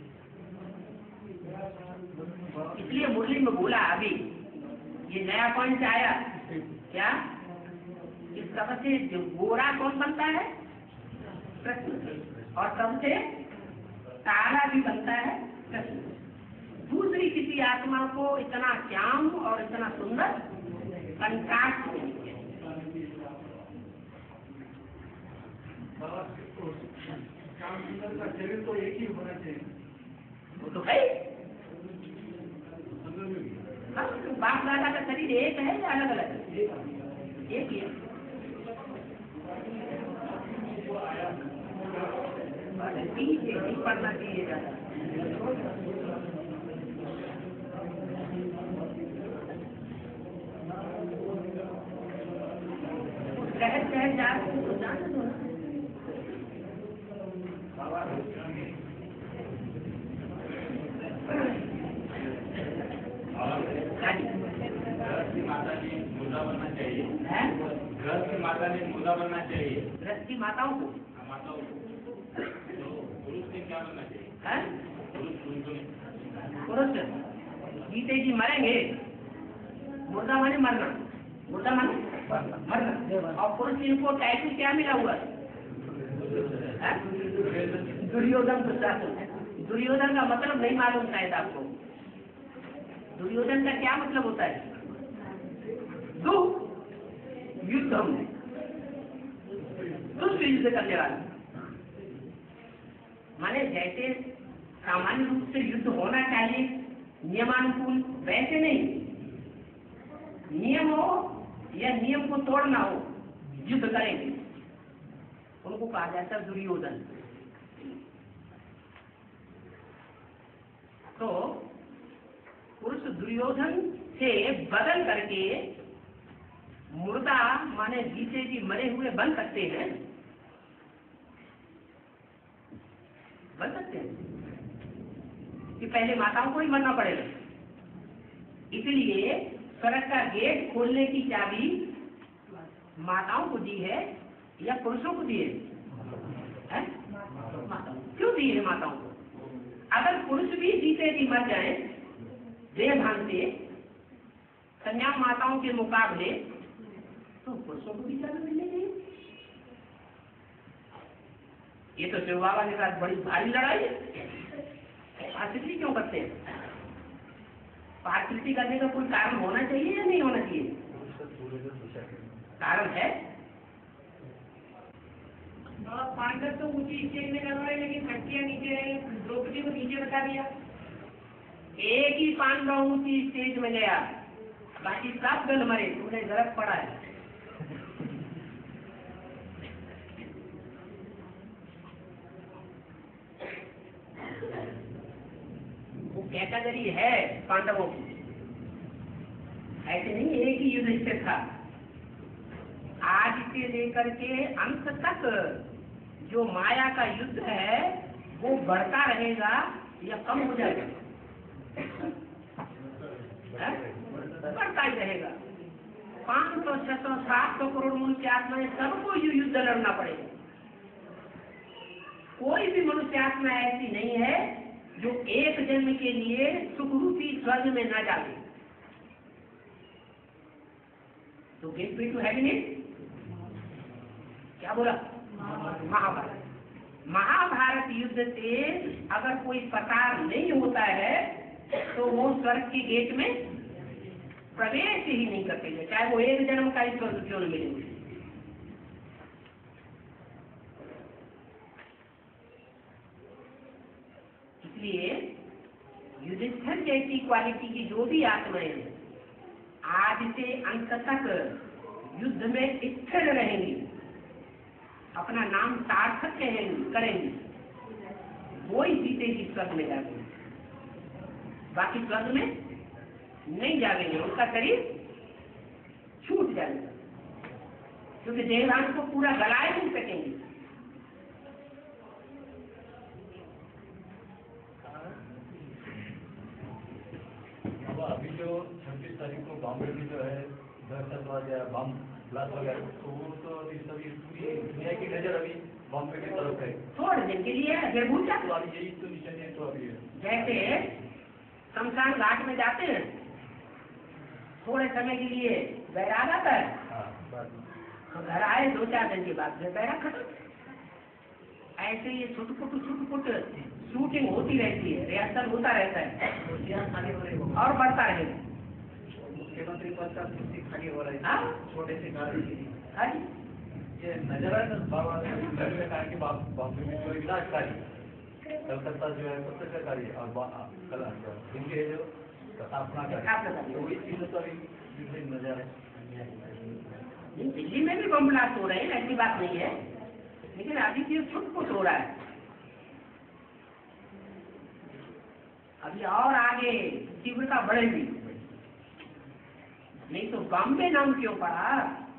इसलिए मुरली में बोला अभी ये नया पॉइंट आया क्या, इस सबसे जो गोरा कौन बनता है? कृष्ण। और सबसे काला भी बनता है कृष्ण। दूसरी किसी आत्मा को इतना श्याम और इतना सुंदर कंट्रास्ट श्याम सुंदर का शरीर तो एक ही होना चाहिए, वो तो है। बाप दादा का शरीर एक है या अलग अलग है? एक ही है। नहीं पढ़ना चाहिए दादा। शहर जा जाने दो ना। माता ने मुद्दा बनना चाहिए, है घर की माता ने मुद्दा बनना चाहिए, गृहस्थी माताओं को माताओं को पुरुष जीते जी मरेंगे, मुर्दा माने मरना, मुर्दा माने मरना। और पुरुष इनको टाइटल क्या मिला हुआ है? दुर्योधन दुशासन। दुर्योधन का मतलब नहीं मालूम शायद आपको। दुर्योधन का क्या मतलब होता है? दु युद्धम, दुष्ट युद्ध करने वाला। माने जैसे सामान्य रूप से युद्ध होना चाहिए नियमानुकूल, वैसे नहीं। नियम हो या नियम को तोड़ना हो, युद्ध करेंगे, उनको कहा जाता है दुर्योधन। तो पुरुष दुर्योधन से बदल करके मुर्दा माने जीते जी मरे हुए बन सकते हैं, बन सकते हैं कि पहले माताओं को ही मरना पड़ेगा। इसलिए स्वर्ग का गेट खोलने की चाबी माताओं को दी है या पुरुषों को दी है? माताओं। क्यों दी है माताओं को? अगर पुरुष भी जीते जी मर जाए देह भान से कन्या माताओं के मुकाबले, तो पुरुषों को भी चाबी मिलनी चाहिए। ये तो शिव बाबा के साथ बड़ी भारी लड़ाई है। पार्थिवी क्यों करते हैं? पार्थिवी करने का कोई कारण होना चाहिए या नहीं होना चाहिए? कारण है। पांडव तो ऊंची स्टेज में कर रहे हैं, लेकिन खटिया नीचे है, द्रौपदी को नीचे बता दिया। एक ही पांडव ऊंची स्टेज में गया, बाकी सब गल मरे, तुमने गलत पड़ा है। वो कैटेगरी है पांडवों की, ऐसे नहीं एक ही युद्ध स्थिर था। आज से लेकर के अंत तक जो माया का युद्ध है वो बढ़ता रहेगा या कम हो जाएगा? बढ़ता ही रहेगा। 500, 600, 700 करोड़ मनुष्य आत्माएं, सबको युद्ध लड़ना पड़ेगा। कोई भी मनुष्य आत्मा ऐसी नहीं है जो एक जन्म के लिए सुखरूपी स्वर्ग में न जाए। तो गेट वे टू हैप्पीनेस क्या बोला? महाभारत। महाभारत युद्ध से अगर कोई पसार नहीं होता है तो वो स्वर्ग के गेट में प्रवेश ही नहीं करते, चाहे वो एक जन्म का ही स्वर्ग क्यों न मिले। इसलिए युधिष्ठिर जैसी क्वालिटी की जो भी आत्माएं हैं आज से अंत तक युद्ध में स्थिर रहेंगी, अपना नाम सार्थक करेंगे, वो ही जीते जी स्वर्ग में जाएंगे। बाकी स्वर्ग में नहीं जाएंगे, उनका शरीर छूट जाएगा, क्योंकि देहभान को पूरा गलाए नहीं सकेंगे। अभी जो 26 तारीख को बॉम्बे में जो है दहशतवाद या बम ब्लास्ट वगैरह, तो वो तो अभी सभी पूरी दुनिया की नजर अभी बॉम्बे की तरफ है। थोड़े दिन के लिए तो अभी यही तो निशानी है। तो अभी जैसे शमशान घाट में जाते हैं, थोड़े समय के लिए बैराग आता है, तो घर आए 2-4 दिन के बाद फिर बैराग खत्म। ऐसे ये छुटपुट शूटिंग होती रहती है, रिहर्सल होता रहता है और बढ़ता रहेगा। मुख्यमंत्री पद का कुर्सी खाली हो रहा है छोटे से कारण के लिए। हाँ जी, ये नजर आए ना बाबा ने कहा कि बॉम्बे में जो विनाशकारी, कलकत्ता जो है प्रत्यक्षकारी और कल इनके जो स्थापना का तो वही चीज तो अभी नजर है। दिल्ली में भी बम ब्लास्ट हो रहे हैं, ऐसी बात नहीं है, लेकिन अभी भी छुटपुट हो रहा है। अभी और आगे तीव्रता बढ़ेगी, नहीं तो बॉम्बे नाम क्यों पड़ा?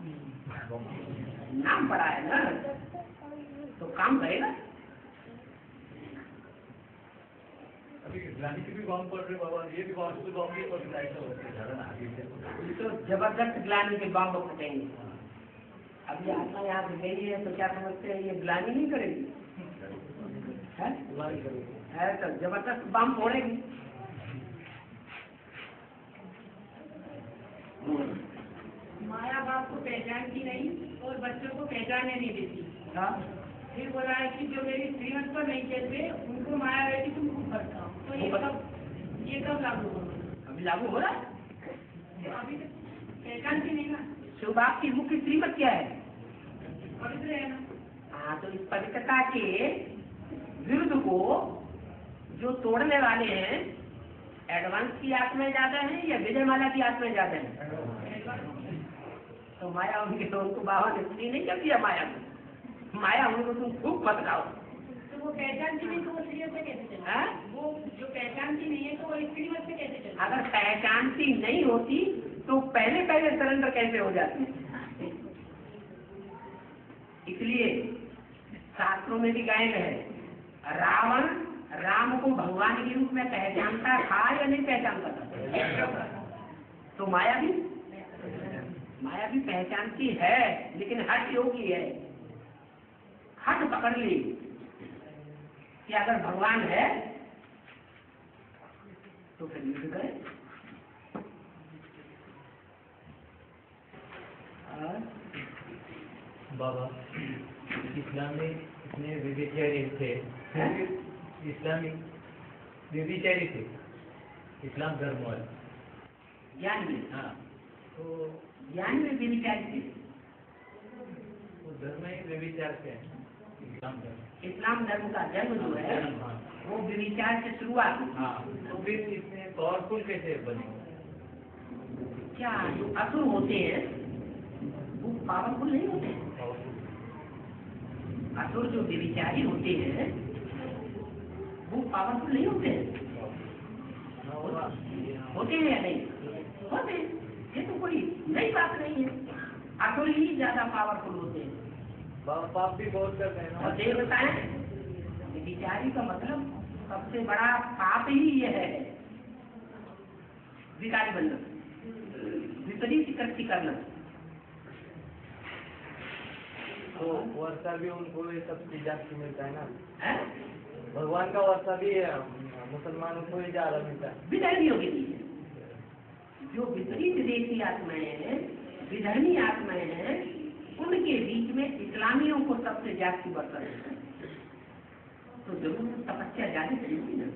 नाम पड़ा है ना, तो काम करेगा। अभी ग्लानी की भी बॉम्ब पड़ रहे बाबा, ये भी बॉम्ब तो बॉम्ब ही पड़ रहा है, तो जबरदस्त ग्लानी के बॉम्ब फटेंगे। अभी आत्मा यहाँ से गई है तो क्या समझते हैं ये ग्लानी नहीं करेगी? है तो जबरदस्त बम फोड़ेगी। माया बाप को पहचानती नहीं और बच्चों को पहचानने नहीं देती। हाँ फिर बोला है कि जो मेरी श्रीमत पर नहीं चलते उनको माया बेटी तुम खूब करता हूँ। तो ये कब लागू होगा? अभी लागू हो रहा है। अभी तो पहचानती नहीं ना। शिव बाप की मुख्य श्रीमत क्या है? पवित्र है ना। हाँ तो इस पवित्रता के विरुद्ध को जो तोड़ने वाले हैं, एडवांस की आत्माएं ज्यादा हैं या विजयमाला की आत्माएं ज्यादा हैं? तो माया उनको बाबा ने फ्री नहीं कर दिया माया को। माया उनको तुम खूब बतलाओ। तो वो पहचानती नहीं तो वो श्रीमत से कैसे चले? हाँ? वो जो पहचानती नहीं है तो वो श्रीमत से कैसे चले? अगर पहचानती नहीं होती तो पहले पहले सरेंडर कैसे हो जाती? इसलिए शास्त्रों में भी गायन है, रावण राम को भगवान के रूप में पहचानता था या नहीं पहचानता था? तो माया भी पहचानती है, लेकिन हठ योगी है। हठ पकड़ ली कि अगर भगवान है तो फिर युद्ध करे। बाबा इस्लाम में इतने व्यभिचारी थे, इस्लामी व्यभिचारी थे, इस्लाम धर्म वाले ज्ञान में, हाँ, तो ज्ञान में व्यभिचारी थे। वो धर्म ही व्यभिचार से है, इस्लाम धर्म। इस्लाम धर्म का जन्म जो है हाँ वो व्यभिचार से शुरुआत हुई। हाँ, तो फिर इसमें पावरफुल कैसे बने? क्या जो असुर होते हैं वो पावरफुल नहीं होते? असुर जो व्यभिचारी होते हैं वो पावरफुल नहीं होते? होते हैं या नहीं? होते हैं। ये तो कोई नई बात नहीं है। असुर ही ज्यादा पावरफुल होते हैं। पाप भी बहुत करते हैं और देवताएं, व्यभिचारी का मतलब सबसे बड़ा पाप ही ये है, विकारी बनना, विपरीत कृत्य करना। तो वर्षा भी उनको ये सब जास्त मिलता है ना, है? भगवान का वर्षा भी मुसलमानों को ही ज्यादा मिलता है। विधर्मियों के लिए जो विपरीत देशी आत्माएं हैं, विधर्मी आत्माएं हैं, उनके बीच में इस्लामियों को सबसे ज्यादा वर्षा है। तो जरूर तपस्या जारी करेगी ना।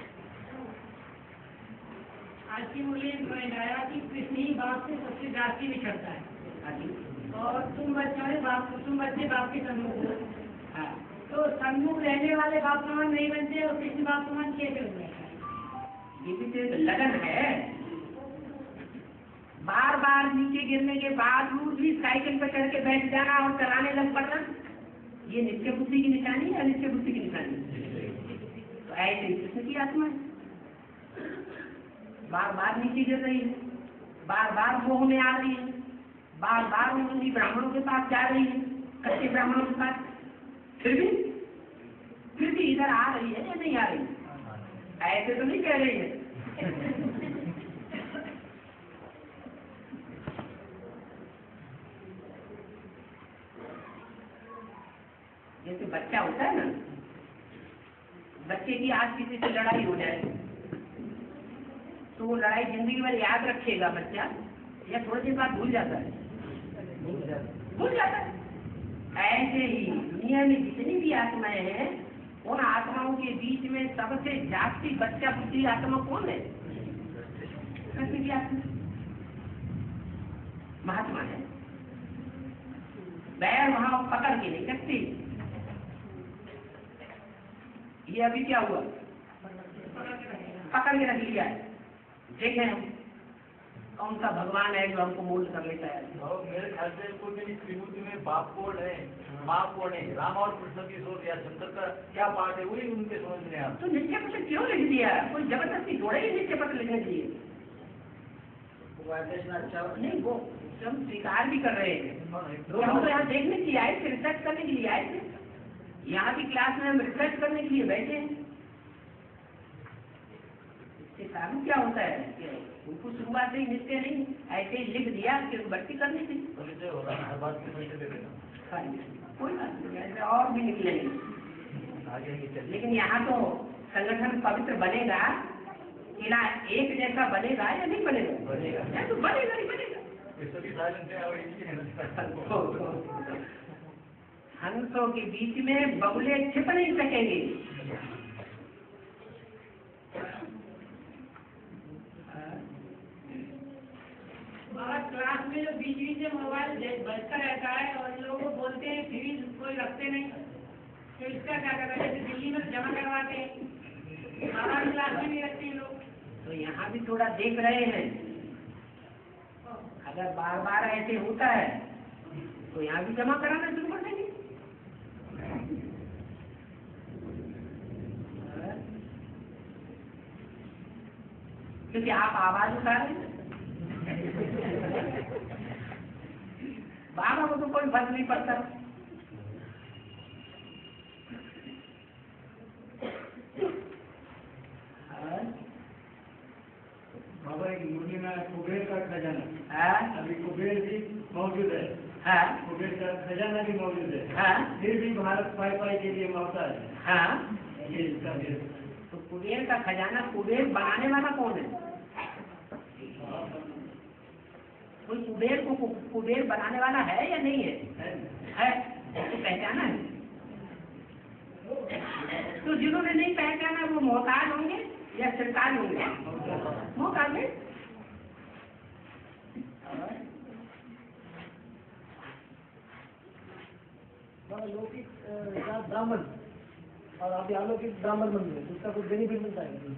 आज की मूल्य आया कि कृष्ण ही बाप से सबसे जास्ती बिछड़ता है। और तुम बच्चे बाप के सन्मुख हो। हाँ। तो सन्मुख रहने वाले बाप समान नहीं बनते और कृष्ण बाप समान कैसे हो जाता है? ये भी तो एक लगन है। बार बार नीचे गिरने के बावजूद भी साइकिल पर चढ़ के बैठ जाना और चलाने लग पड़ना, ये नित्य बुद्धि की निशानी है, अनित्य बुद्धि की निशानी। तो ऐसे कृष्ण की आत्मा है, बार बार नीचे गिर रही है, बार बार मोह में आ रही है, बार बार उन्हीं ब्राह्मणों के पास जा रही है, कच्चे ब्राह्मणों के पास, फिर भी इधर आ रही है या नहीं आ रही है? ऐसे तो नहीं कह रही है। जैसे बच्चा होता है ना, बच्चे की आज किसी से लड़ाई हो जाए तो वो लड़ाई जिंदगी भर याद रखेगा बच्चा, या थोड़ी देर बाद भूल जाता है? भूल जाता है। ऐसे ही दुनिया में जितनी भी आत्माएं हैं, उन आत्माओं के बीच में सबसे जास्ती बच्चा बुद्धि आत्मा कौन है? कृष्ण की आत्मा, महात्मा है। बैर वहां पकड़ के नहीं सकती। ये अभी क्या हुआ? पकड़ के रख लिया है। देखें हम कौन सा भगवान है जो हमको मोल्ड कर लेता है। और मेरे ख्याल से कोई मेरी श्रीमूर्ति में बाप कौन है, माँ कौन है, राम और कृष्ण की सोच या शंकर का क्या पार्ट है, वही उनके समझ में आ। तो नित्य पत्र क्यों लिख दिया? कोई जबरदस्ती जोड़े ही नित्य पत्र लिखने के लिए? अच्छा नहीं, वो हम स्वीकार भी कर रहे हैं। हम तो यहाँ देखने के लिए आए थे, रिसर्च करने के लिए आए थे। यहाँ की क्लास में हम रिसर्च करने के लिए बैठे हैं। इससे सारू क्या होता है कि उनको शुरुआत से ही नित्य नहीं, ऐसे ही लिख दिया कि भर्ती करनी थी। हर बात की समझ दे देना। कोई बात नहीं, ऐसे और भी निकलेंगे। आगे आगे चलिए। लेकिन यहाँ तो संगठन पवित्र बनेगा, किला एक जैसा बनेगा या नहीं बनेगा? बनेगा। तो बनेगा ही बनेगा। ये सभी साधन से आवड़ी है। हंसों के बीच में बगुले छिप नहीं सकेंगे। हमारा क्लास में जो बीच बीच में मोबाइल बजता रहता है और लोग बोलते हैं फिर भी कोई रखते नहीं, तो इसका क्या करना है? जैसे दिल्ली में जमा करवाते हैं, हमारी क्लास में नहीं रखते लोग। तो यहाँ भी थोड़ा देख रहे हैं, अगर बार बार ऐसे होता है तो यहाँ भी जमा कराना शुरू कर देंगे। क्योंकि आप आवाज उठा रहे हैं। बाबा को तो कोई फर्क नहीं पड़ता। बाबा एक मुरली में कुबेर का खजाना, हाँ अभी कुबेर भी मौजूद है, हाँ कुबेर का खजाना भी मौजूद है, हाँ फिर भी भारत पाई के लिए मोहताज है। हाँ। ये इसका देश। तो कुबेर का खजाना, कुबेर बनाने वाला कौन है? कोई कुबेर को कुबेर बनाने वाला है या नहीं है? है तो पहचाना है। तो जिन्होंने नहीं पहचाना वो मोहताज होंगे या सरकार होंगे? मोहताज है। लौकिक ब्राह्मण और अभी अलौकिक ब्राह्मण बन गए, उसका कुछ बेनिफिट मिलता है?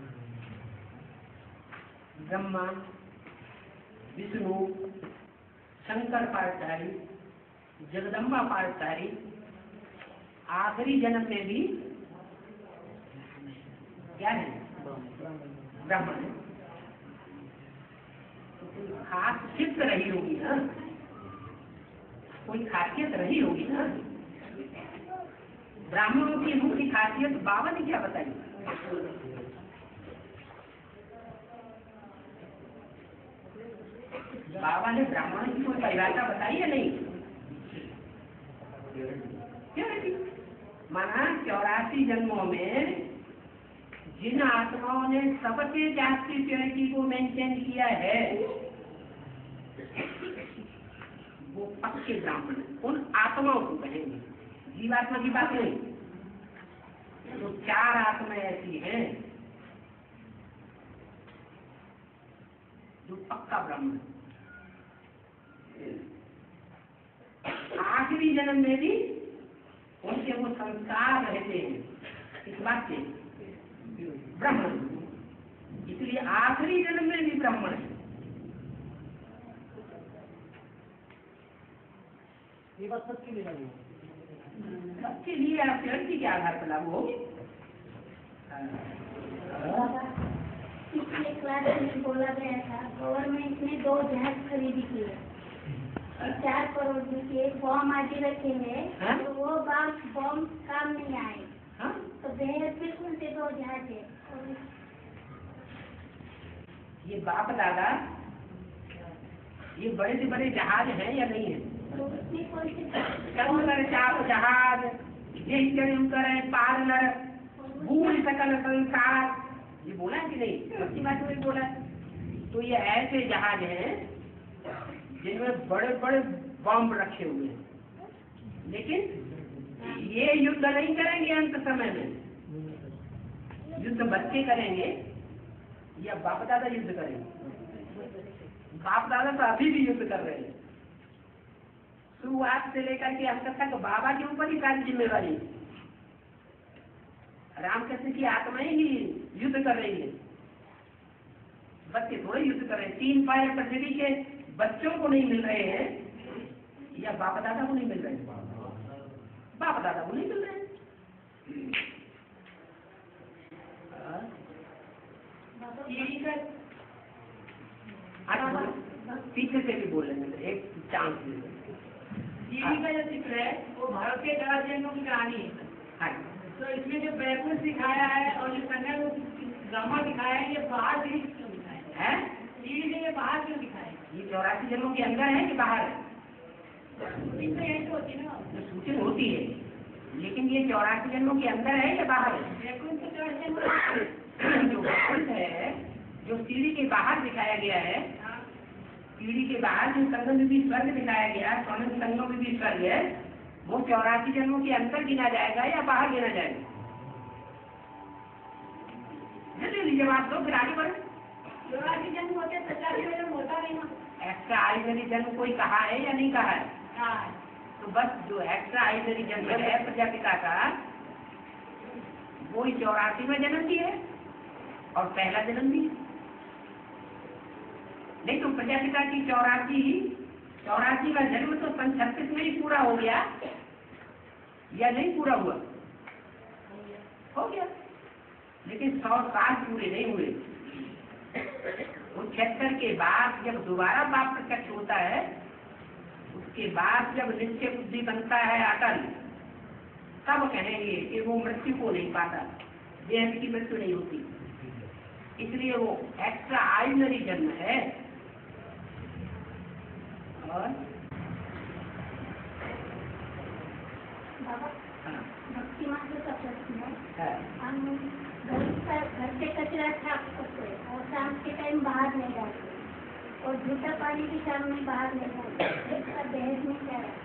ब्रह्मा, विष्णु, शंकर पाठधारी, जगदम्बा पाठधारी आखिरी जन्म में भी क्या है? ब्राह्मण है। कोई खास सिद्ध रही होगी ना, कोई खासियत रही होगी ना। ब्राह्मणों की मुख्य खासियत बाबा ने क्या बताई? बाबा ने ब्राह्मणों की कोई परिभाषा बताई या नहीं? क्या है? माना 84 जन्मों में जिन आत्माओं ने सबसे जास्ती प्योरिटी को मेंटेन किया है वो पक्के ब्राह्मण उन आत्माओं को कहेंगे, जीवात्मा की बात नहीं। तो 4 आत्माएं ऐसी हैं जो पक्का ब्राह्मण, आखिरी जन्म में भी उनके वो संस्कार रहते हैं इस बात के ब्राह्मण, इसलिए आखिरी जन्म में भी ब्राह्मण है। ये बात सबके लिए लागू है। सबके लिए आप प्योरिटी के आधार पर लागू होगी। पिछले क्लास में बोला गया था गवर्नमेंट ने 2 जहाज खरीदी की है, 4 करोड़ के बॉम्ब आदि रखेंगे तो वो बॉम्ब काम नहीं आए। हाँ? तो बेहद बिल्कुल से 2 जहाज है। ये बाप दादा ये बड़े से बड़े जहाज हैं या नहीं है? तो उसमें कौन से चाप जहाज यही जन करे पार नर भूल सकल संसार, ये बोला है कि नहीं? सच्ची बात में बोला है। तो ये ऐसे जहाज हैं जिनमें बड़े बड़े बम रखे हुए हैं, लेकिन ये युद्ध नहीं करेंगे अंत समय में। युद्ध बच्चे करेंगे या बाप दादा युद्ध करेंगे? बाप दादा तो अभी भी युद्ध कर रहे हैं। शुरुआत से लेकर के अब तक बाबा के ऊपर ही सारी जिम्मेवारी। रामकृष्ण की आत्माएं ही युद्ध कर रही है, बच्चे थोड़े युद्ध कर रहे हैं। 3 पैर पृथ्वी के बच्चों को नहीं मिल रहे हैं या बाप दादा को नहीं मिल रहे हैं? बाप दादा को नहीं मिल रहे हैं। पीछे से भी बोल लेंगे, एक चांस टीवी का जो चित्र है वो भारत के राज्यों की कहानी है। हाँ। तो इसमें जो बैकुंठ दिखाया है और जो कन्या ड्रामा दिखाया है ये बाहर से क्यों दिखाया है? टीवी में ये बाहर क्यों दिखाया है? ये 84 जन्मों के अंदर है कि बाहर है? इसमें यही तो होती है ना, तो सूचना होती है, लेकिन ये 84 जन्मों के अंदर है या बाहर है? वैकुंठ तो ऐसे जो वैकुंठ है, जो सीढ़ी के बाहर दिखाया गया है, सीढ़ी के बाहर जो संगम में भी स्वर्ग दिखाया गया, सोनम संगम में भी स्वर्ग है, वो 84 जन्मों के अंदर गिना जाएगा या बाहर गिना जाएगा? जल्दी जवाब दो, फिर आगे बढ़े। 84 जन्म होते 50 जन्म होता नहीं ना। एक्स्ट्रा ऑर्डिनरी जन्म कोई कहा है या नहीं कहा है? हाँ, तो बस जो एक्स्ट्रा ऑर्डिनरी जन्म है प्रजापिता का, वो 84वां जन्म भी है और पहला जन्म भी है। नहीं तो प्रजापिता की 84 का जन्म तो 36 में ही पूरा हो गया या नहीं पूरा हुआ? हो गया, लेकिन 100 साल पूरे नहीं हुए। वो 76 के बाद जब दोबारा बाप प्रत्यक्ष होता है, उसके बाद जब निश्चय बुद्धि बनता है अटल, तब कहेंगे कि वो मृत्यु को नहीं पाता, देह की मृत्यु नहीं होती, इसलिए वो एक्स्ट्रा ऑर्डिनरी जन्म है। और बाबा, हाँ, भक्ति मात्र का प्रश्न है। है। हम घर से कचरा छाप सकते हैं और शाम के टाइम बाहर नहीं जाते, और झूठा पानी भी शाम में बाहर नहीं जाते, इसका दहेज में क्या है?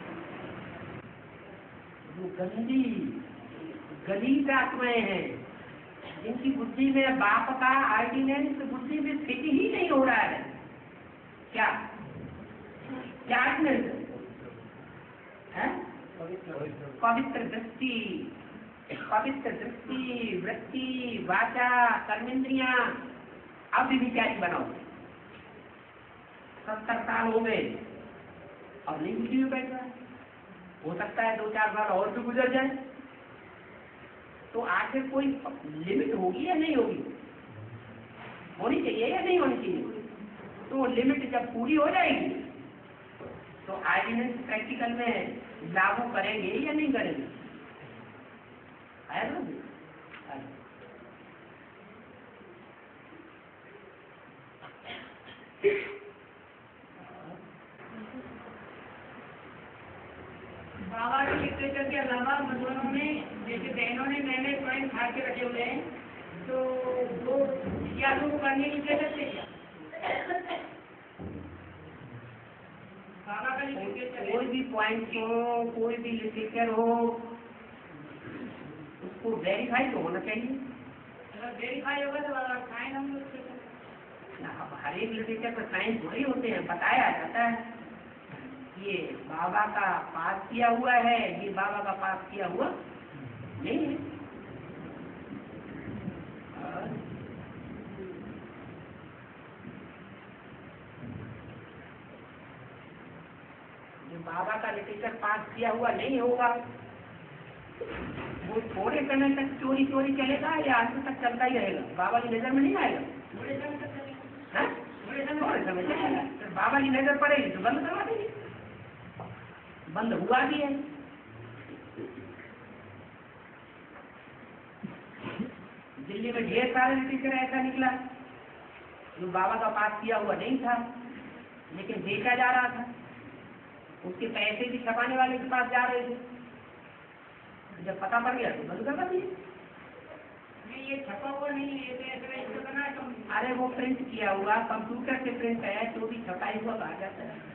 जो गंदी गलीज आत्माएं हैं, जिनकी बुद्धि में बाप का ऑर्डिनेंस बुद्धि में फिट ही नहीं हो रहा है, क्या क्या ऑर्डिनेंस है? पवित्र दृष्टि, पवित्र दृष्टि, वृत्ति, वाचा, कर्मेंद्रियां, अब विचारी बनाओ। 70 साल हो गए, अब नहीं बुद्धि में बैठ रहा है। हो सकता है 2-4 साल और भी गुजर जाए, तो आखिर कोई लिमिट होगी या नहीं होगी? होनी चाहिए या नहीं होनी चाहिए? तो लिमिट जब पूरी हो जाएगी तो ऑर्डिनेंस प्रैक्टिकल में लागू करेंगे या नहीं करेंगे? आया ना? बाबा के लिटरेचर के अलावा मधुबनों में जैसे बहनों ने नए नए पॉइंट खा के रखे हुए हैं, तो वो यादों को करने की दे सकते क्या? बाबा का लिटरेचर कोई भी पॉइंट हो, कोई भी लिटरेचर हो, उसको वेरीफाई तो होना चाहिए अगर वेरीफाई होगा तो साइन हम लोग ना। अब हर एक लिटरेचर पर साइन थोड़ी होते हैं, बताया जाता है ये बाबा का पास किया हुआ है, ये बाबा का पास किया हुआ नहीं है। जो बाबा का लिटरेचर पास किया हुआ नहीं होगा, वो थोड़े समय तक चोरी चोरी चलेगा या अंत तक चलता ही रहेगा, बाबा की नजर में नहीं आएगा। थोड़े समय तक चलेगा। हाँ? थोड़े समय चलेगा, तो बाबा की नजर पड़ेगी तो बंद करवा देंगे। बंद हुआ भी है। दिल्ली में ढेर सारे लिटरेचर ऐसा निकला जो बाबा का पास किया हुआ नहीं था, लेकिन बेचा जा रहा था, उसके पैसे भी छपाने वाले के पास जा रहे थे। जब पता पड़ गया तो बंद करवा दिए। नहीं, ये छपा हुआ नहीं है, ये तो ऐसा इसको करना है कम। अरे वो प्रिंट किया हुआ, कंप्यूटर से प्रिंट है, तो भी छपाई हुआ कहा जाता है।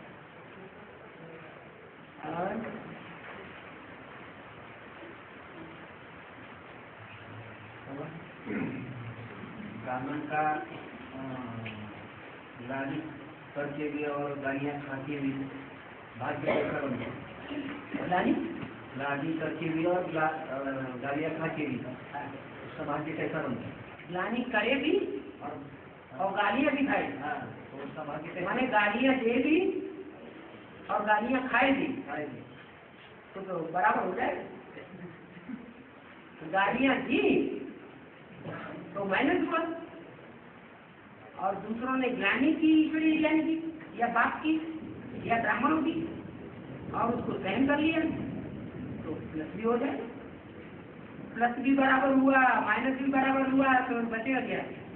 और ब्राह्मण का लाली करके भी और गालियाँ खाके भी भाग्य कैसा बनता? लाली करके भी और गालियाँ खाके भी उसका भाग्य कैसा बनता? ग्लानि करे भी और गालियाँ भी खाए। हाँ, तो उसका भाग्य कैसा? माने गालियाँ दे भी और गालियाँ खाए भी, तो बराबर हो जाए। गालियाँ दी तो माइनस हुआ, और दूसरों ने ग्लानि की ईश्वरीय ज्ञान की या बाप की या ब्राह्मणों की और उसको सहन कर लिया, तो प्लस भी हो जाए। प्लस भी बराबर हुआ, माइनस भी बराबर हुआ, तो बचेगा क्या?